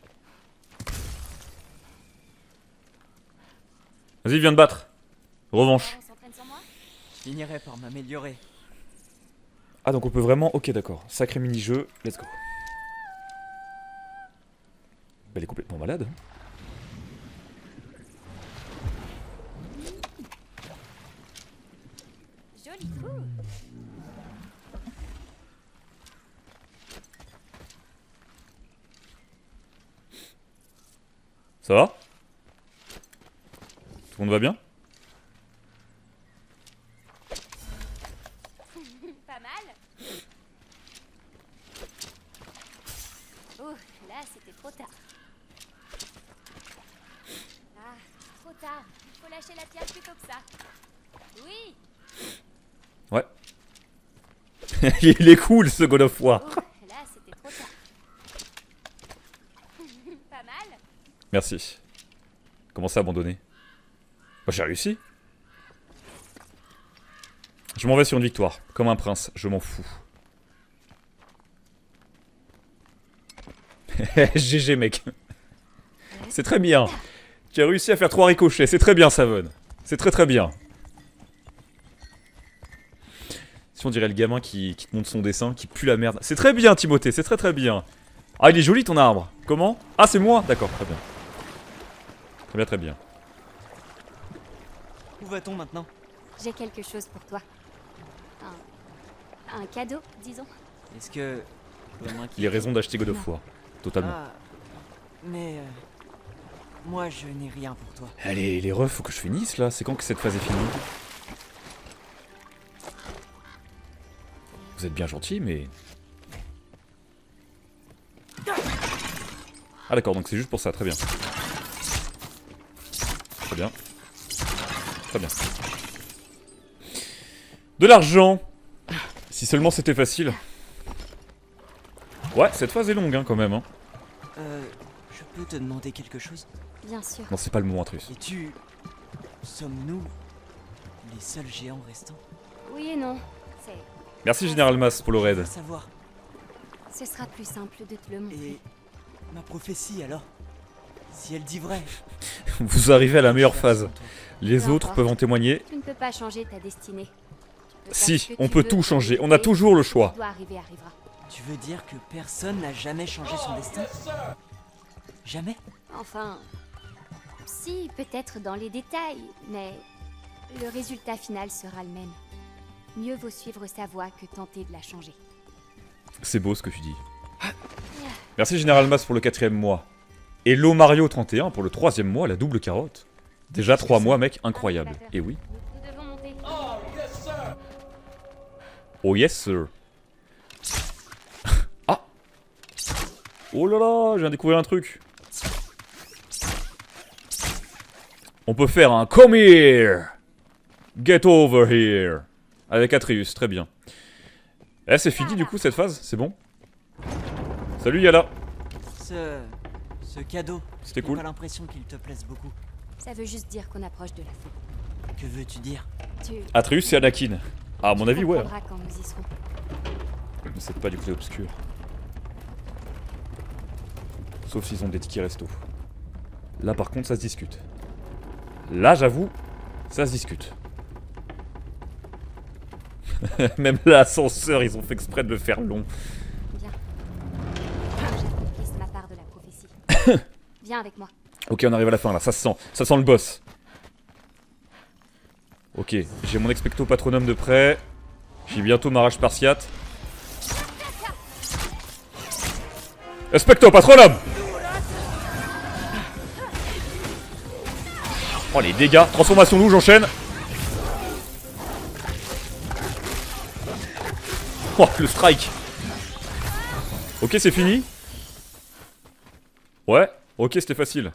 Vas-y, viens de battre. Revanche. On s'entraîne sur moi? Je finirai par m'améliorer. Ah, donc on peut vraiment... Ok, d'accord. Sacré mini-jeu, let's go. Elle est complètement malade. Joli coup. Ça va? Tout le monde va bien? Pas mal. Oh, là c'était trop tard. Ah, trop tard. Il faut lâcher la pierre plutôt que ça. Oui. Ouais. Il est cool ce God of War. Oh, là c'était trop tard. Pas mal. Merci. Comment ça abandonner? Bah, j'ai réussi. Je m'en vais sur une victoire. Comme un prince, je m'en fous. G G mec. C'est très bien. Tu as réussi à faire trois ricochets. C'est très bien, Savon. C'est très très bien. Si on dirait le gamin qui, qui te montre son dessin, qui pue la merde. C'est très bien, Timothée. C'est très très bien. Ah, il est joli ton arbre. Comment? Ah, c'est moi. D'accord, très bien. Très bien, très bien. Où va-t-on maintenant? J'ai quelque chose pour toi. Un, un cadeau, disons. Est-ce que... Il a raison d'acheter God of War. Totalement. Ah, mais... Euh, moi, je n'ai rien pour toi. Allez, les refs, faut que je finisse là. C'est quand que cette phase est finie? Vous êtes bien gentil, mais... Ah d'accord, donc c'est juste pour ça, très bien. Très bien. Très bien. De l'argent. Si seulement c'était facile. Ouais, cette phase est longue hein, quand même. Hein. Euh, je peux te demander quelque chose? Bien sûr. Non, c'est pas le mot intrus. Et tu... Sommes-nous les seuls géants restants? Oui et non. C'est... Merci Général Mas pour le raid. Savoir. Ce sera plus simple de te le montrer. Et ma prophétie alors? Si elle dit vrai. Vous arrivez à la meilleure phase. Les Peu autres importe. peuvent en témoigner. Tu ne peux pas changer ta destinée. Tu peux Si, faire ce que on tu peut veux tout pour changer. y On a arriver. toujours le Ce qui choix. doit arriver arrivera. Tu veux dire que personne n'a jamais changé son destin? Jamais? Enfin... Si, peut-être dans les détails, mais... Le résultat final sera le même. Mieux vaut suivre sa voie que tenter de la changer. C'est beau ce que tu dis. Merci Général Mas pour le quatrième mois. Hello Mario trente et un pour le troisième mois, la double carotte. Déjà trois mois mec, incroyable. Et oui. Nous devons monter. Oh yes sir. Ah. Oh là là, je viens de découvrir un truc. On peut faire un come here. Get over here. Avec Atreus, très bien. Eh, c'est fini du coup cette phase, c'est bon. Salut Yala. Ce... Ce cadeau. C'était j'ai cool. pas l'impression qu'il te plaise beaucoup. Ça veut juste dire qu'on approche de la fin. Que veux-tu dire? Tu... Atreus et Anakin. Ah, à mon avis, ouais. comprendras quand nous y serons. Mais c'est pas du côté obscur. Sauf s'ils ont des tickets resto. Là par contre ça se discute. Là j'avoue, ça se discute. Même l'ascenseur ils ont fait exprès de le faire long. Bien. J'ai compris ma part de la prophétie. Viens avec moi. Ok, on arrive à la fin là, ça se sent. Ça sent le boss. Ok, j'ai mon expecto patronum de près. J'ai bientôt ma rage spartiate. Expecto patronum! Oh les dégâts, transformation loup, j'enchaîne. Oh le strike. Ok c'est fini. Ouais, ok c'était facile.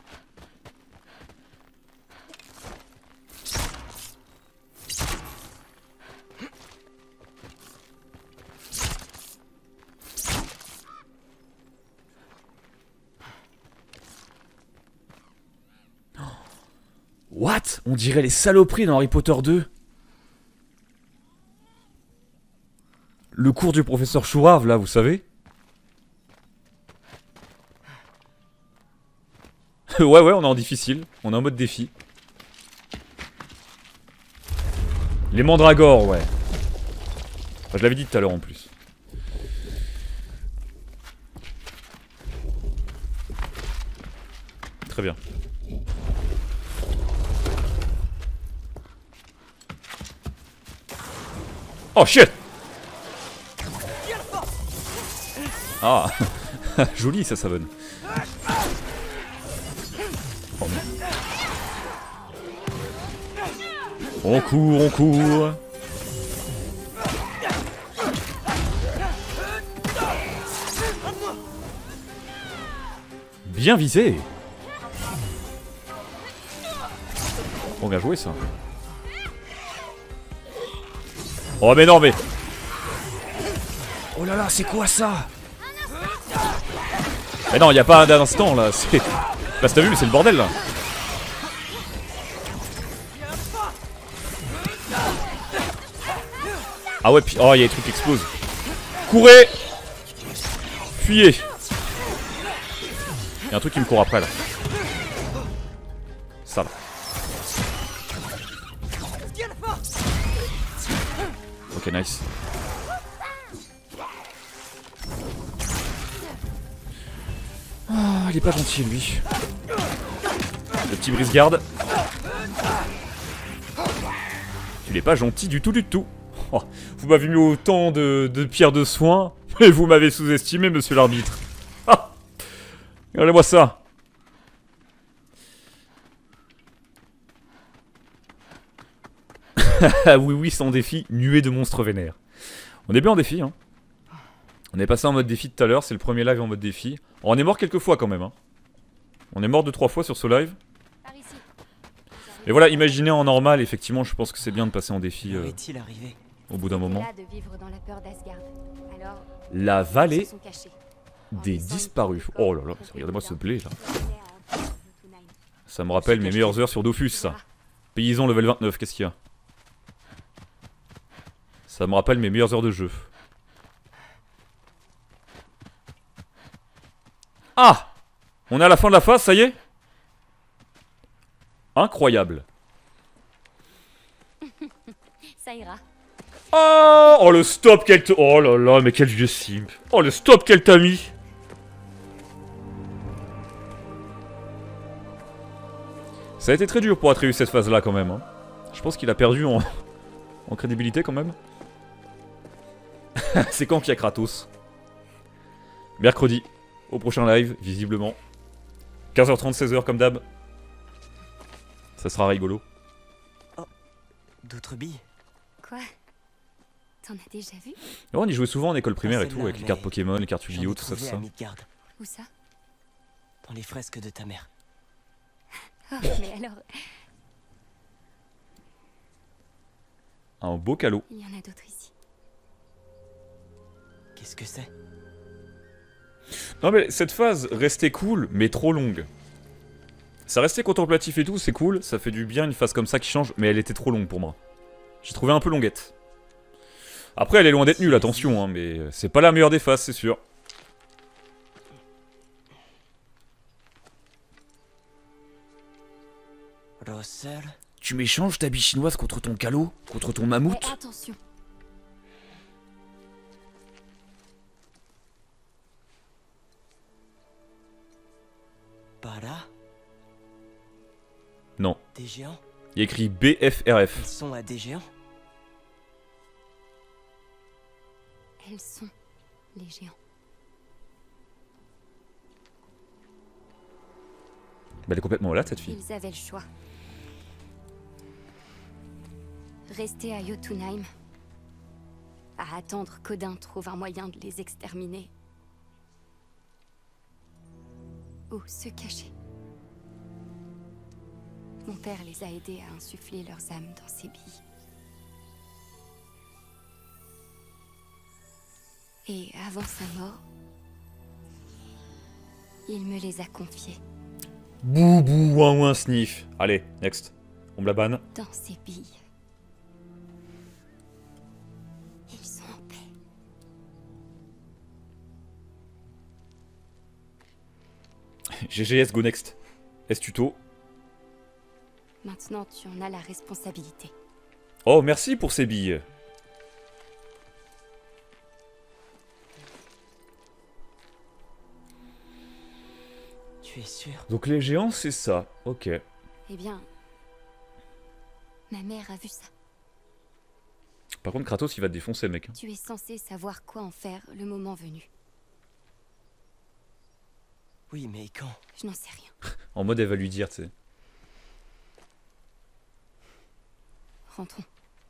What? On dirait les saloperies dans Harry Potter deux. Le cours du professeur Chourave, là, vous savez? Ouais, ouais, on est en difficile. On est en mode défi. Les mandragores, ouais. Enfin, je l'avais dit tout à l'heure en plus. Très bien. Oh shit! Ah! Joli ça, Savon. Oh, on court, on court. Bien visé. Oh, bien joué ça. Oh mais non mais... Oh là là, c'est quoi ça? Mais non, il n'y a pas d'instant là, c'est... Là t'as vu, mais c'est le bordel là. Ah ouais, puis... Oh, il y a des trucs qui explosent. Courez! Fuyez! Il y a un truc qui me court après là. Ok, nice. Ah, il est pas gentil lui. Le petit brise-garde. Il est pas gentil du tout du tout. Oh, vous m'avez mis autant de, de pierres de soin, mais vous m'avez sous-estimé, monsieur l'arbitre. Ah, regardez-moi ça. oui, oui, sans défi, nuée de monstres vénères. On est bien en défi, hein. On est passé en mode défi tout à l'heure, c'est le premier live en mode défi. On est mort quelques fois quand même, hein. On est mort deux trois fois sur ce live. Mais voilà, imaginez en normal, effectivement, je pense que c'est bien de passer en défi euh, au bout d'un moment. De vivre dans la peur d'Asgard. Alors, La vallée ils se sont cachés. des disparus. Oh là là, regardez-moi ce blé là. Ça me rappelle mes meilleures heures sur Dofus, ça. Paysan level vingt-neuf, qu'est-ce qu'il y a? Ça me rappelle mes meilleures heures de jeu. Ah! On est à la fin de la phase, ça y est? Incroyable. Ça ira. Oh, oh le stop qu'elle te... Oh là là, mais quel vieux simp. Oh le stop qu'elle t'a mis. Ça a été très dur pour attribuer cette phase là quand même, hein. Je pense qu'il a perdu en... en crédibilité quand même. C'est quand qu'il y a Kratos? Mercredi, au prochain live, visiblement. quinze heures trente, seize heures comme d'hab. Ça sera rigolo. Oh, d'autres billes? Quoi? T'en as déjà vu? On y jouait souvent en école primaire Ah, et tout, celle-là, avec les cartes mais Pokémon, les cartes j'en ai Yu-Gi-Oh, tout ça, tout trouvé ça. à Midgard, Où ça? dans les fresques de ta mère. Oh, mais alors, Un beau calot. il y en a d'autres ici. Qu'est-ce que c'est? Non mais cette phase restait cool, mais trop longue. Ça restait contemplatif et tout, c'est cool, ça fait du bien une phase comme ça qui change, mais elle était trop longue pour moi. J'ai trouvé un peu longuette. Après elle est loin d'être nulle, attention, hein, mais c'est pas la meilleure des phases, c'est sûr. Russell? Tu m'échanges ta bille chinoise contre ton calot? Contre ton mammouth? Mais attention. Pas là? Non. Des géants? Il y a écrit B F R Ils F. sont à des géants? Elles sont les géants. Bah elle est complètement malade cette fille. Ils avaient le choix. Rester à Jotunheim. À attendre qu'Odin trouve un moyen de les exterminer. Ou se cacher. Mon père les a aidés à insuffler leurs âmes dans ses billes. Et avant sa mort, il me les a confiés Bouh bouh ouin ouin sniff. Allez, next. On me la banne. dans ses billes. Ils sont en paix. G G S go next. S tuto. Maintenant, tu en as la responsabilité. Oh merci pour ces billes. Tu es sûr? Donc les géants c'est ça, ok. Eh bien, ma mère a vu ça. Par contre Kratos il va te défoncer mec. Tu es censé savoir quoi en faire le moment venu. Oui, mais quand? Je n'en sais rien. En mode elle va lui dire tu sais. Rentrons.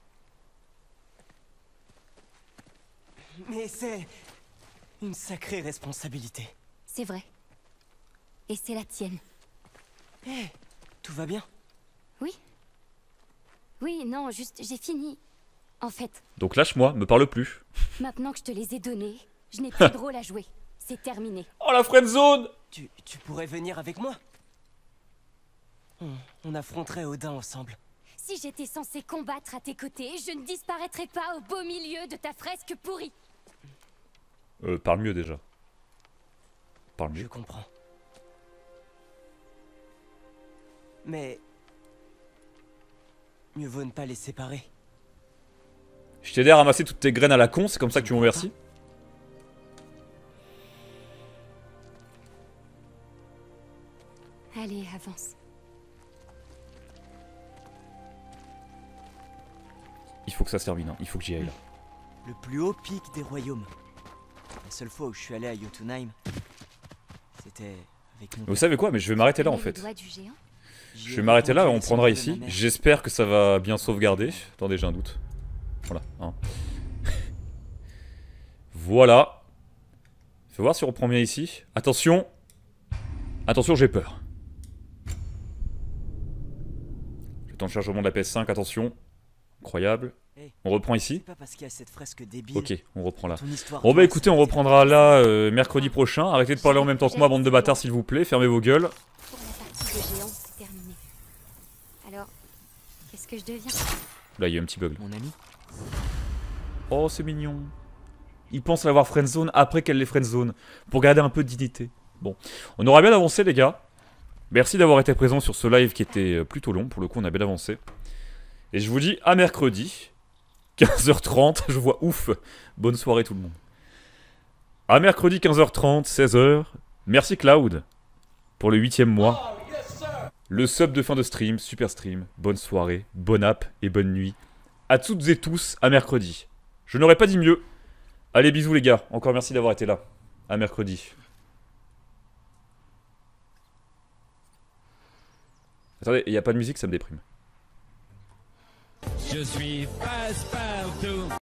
Mais c'est une sacrée responsabilité. C'est vrai. Et c'est la tienne. Hé, tout va bien? Oui. Oui, non, juste, j'ai fini. En fait, Donc lâche-moi, me parle plus. maintenant que je te les ai donnés, je n'ai plus de rôle à jouer. C'est terminé. Oh la friendzone. Tu, tu pourrais venir avec moi? On, on affronterait Odin ensemble. Si j'étais censée combattre à tes côtés, je ne disparaîtrais pas au beau milieu de ta fresque pourrie. Euh, parle mieux déjà. Parle Je mieux. comprends. Mais... mieux vaut ne pas les séparer. Je t'ai aidé à ramasser toutes tes graines à la con, c'est comme ça que tu m'en remercies. Allez, avance. Il faut que ça se termine, hein. Il faut que j'y aille là. Le plus haut pic des royaumes. La seule fois où je suis allé à Jotunheim, c'était avec mon... Vous savez quoi? Mais je vais m'arrêter là en Les fait. doigts du géant. Je vais m'arrêter là et on prendra ici. J'espère que ça va bien sauvegarder. Attendez, j'ai un doute. Voilà. Hein. Voilà. Fais voir si on reprend bien ici. Attention. Attention, j'ai peur. Le temps de chargement de la P S cinq, attention. Incroyable. On reprend ici. Pas parce qu'il y a cette fresque débile. Ok, on reprend là. Ton histoire Bon bah doit écoutez, on s'arrêter. reprendra là euh, mercredi prochain. Arrêtez de parler en même temps que moi, bande de bâtards, s'il vous plaît. Fermez vos gueules. Pour la partie de géant, c'est terminé. Alors, qu'est-ce que je deviens? Là, il y a un petit bug. Mon ami. Oh, c'est mignon. Il pense l'avoir friendzone après qu'elle l'ait friendzone. Pour garder un peu de dignité. Bon, on aura bien avancé, les gars. Merci d'avoir été présent sur ce live qui était plutôt long. Pour le coup, on a bien avancé. Et je vous dis à mercredi. quinze heures trente, je vois ouf. Bonne soirée tout le monde. À mercredi quinze heures trente, seize heures. Merci Cloud pour le huitième mois. Le sub de fin de stream, super stream. Bonne soirée, bonne app et bonne nuit. À toutes et tous, à mercredi. Je n'aurais pas dit mieux. Allez, bisous les gars. Encore merci d'avoir été là. À mercredi. Attendez, il n'y a pas de musique, ça me déprime. Je suis passe-partout.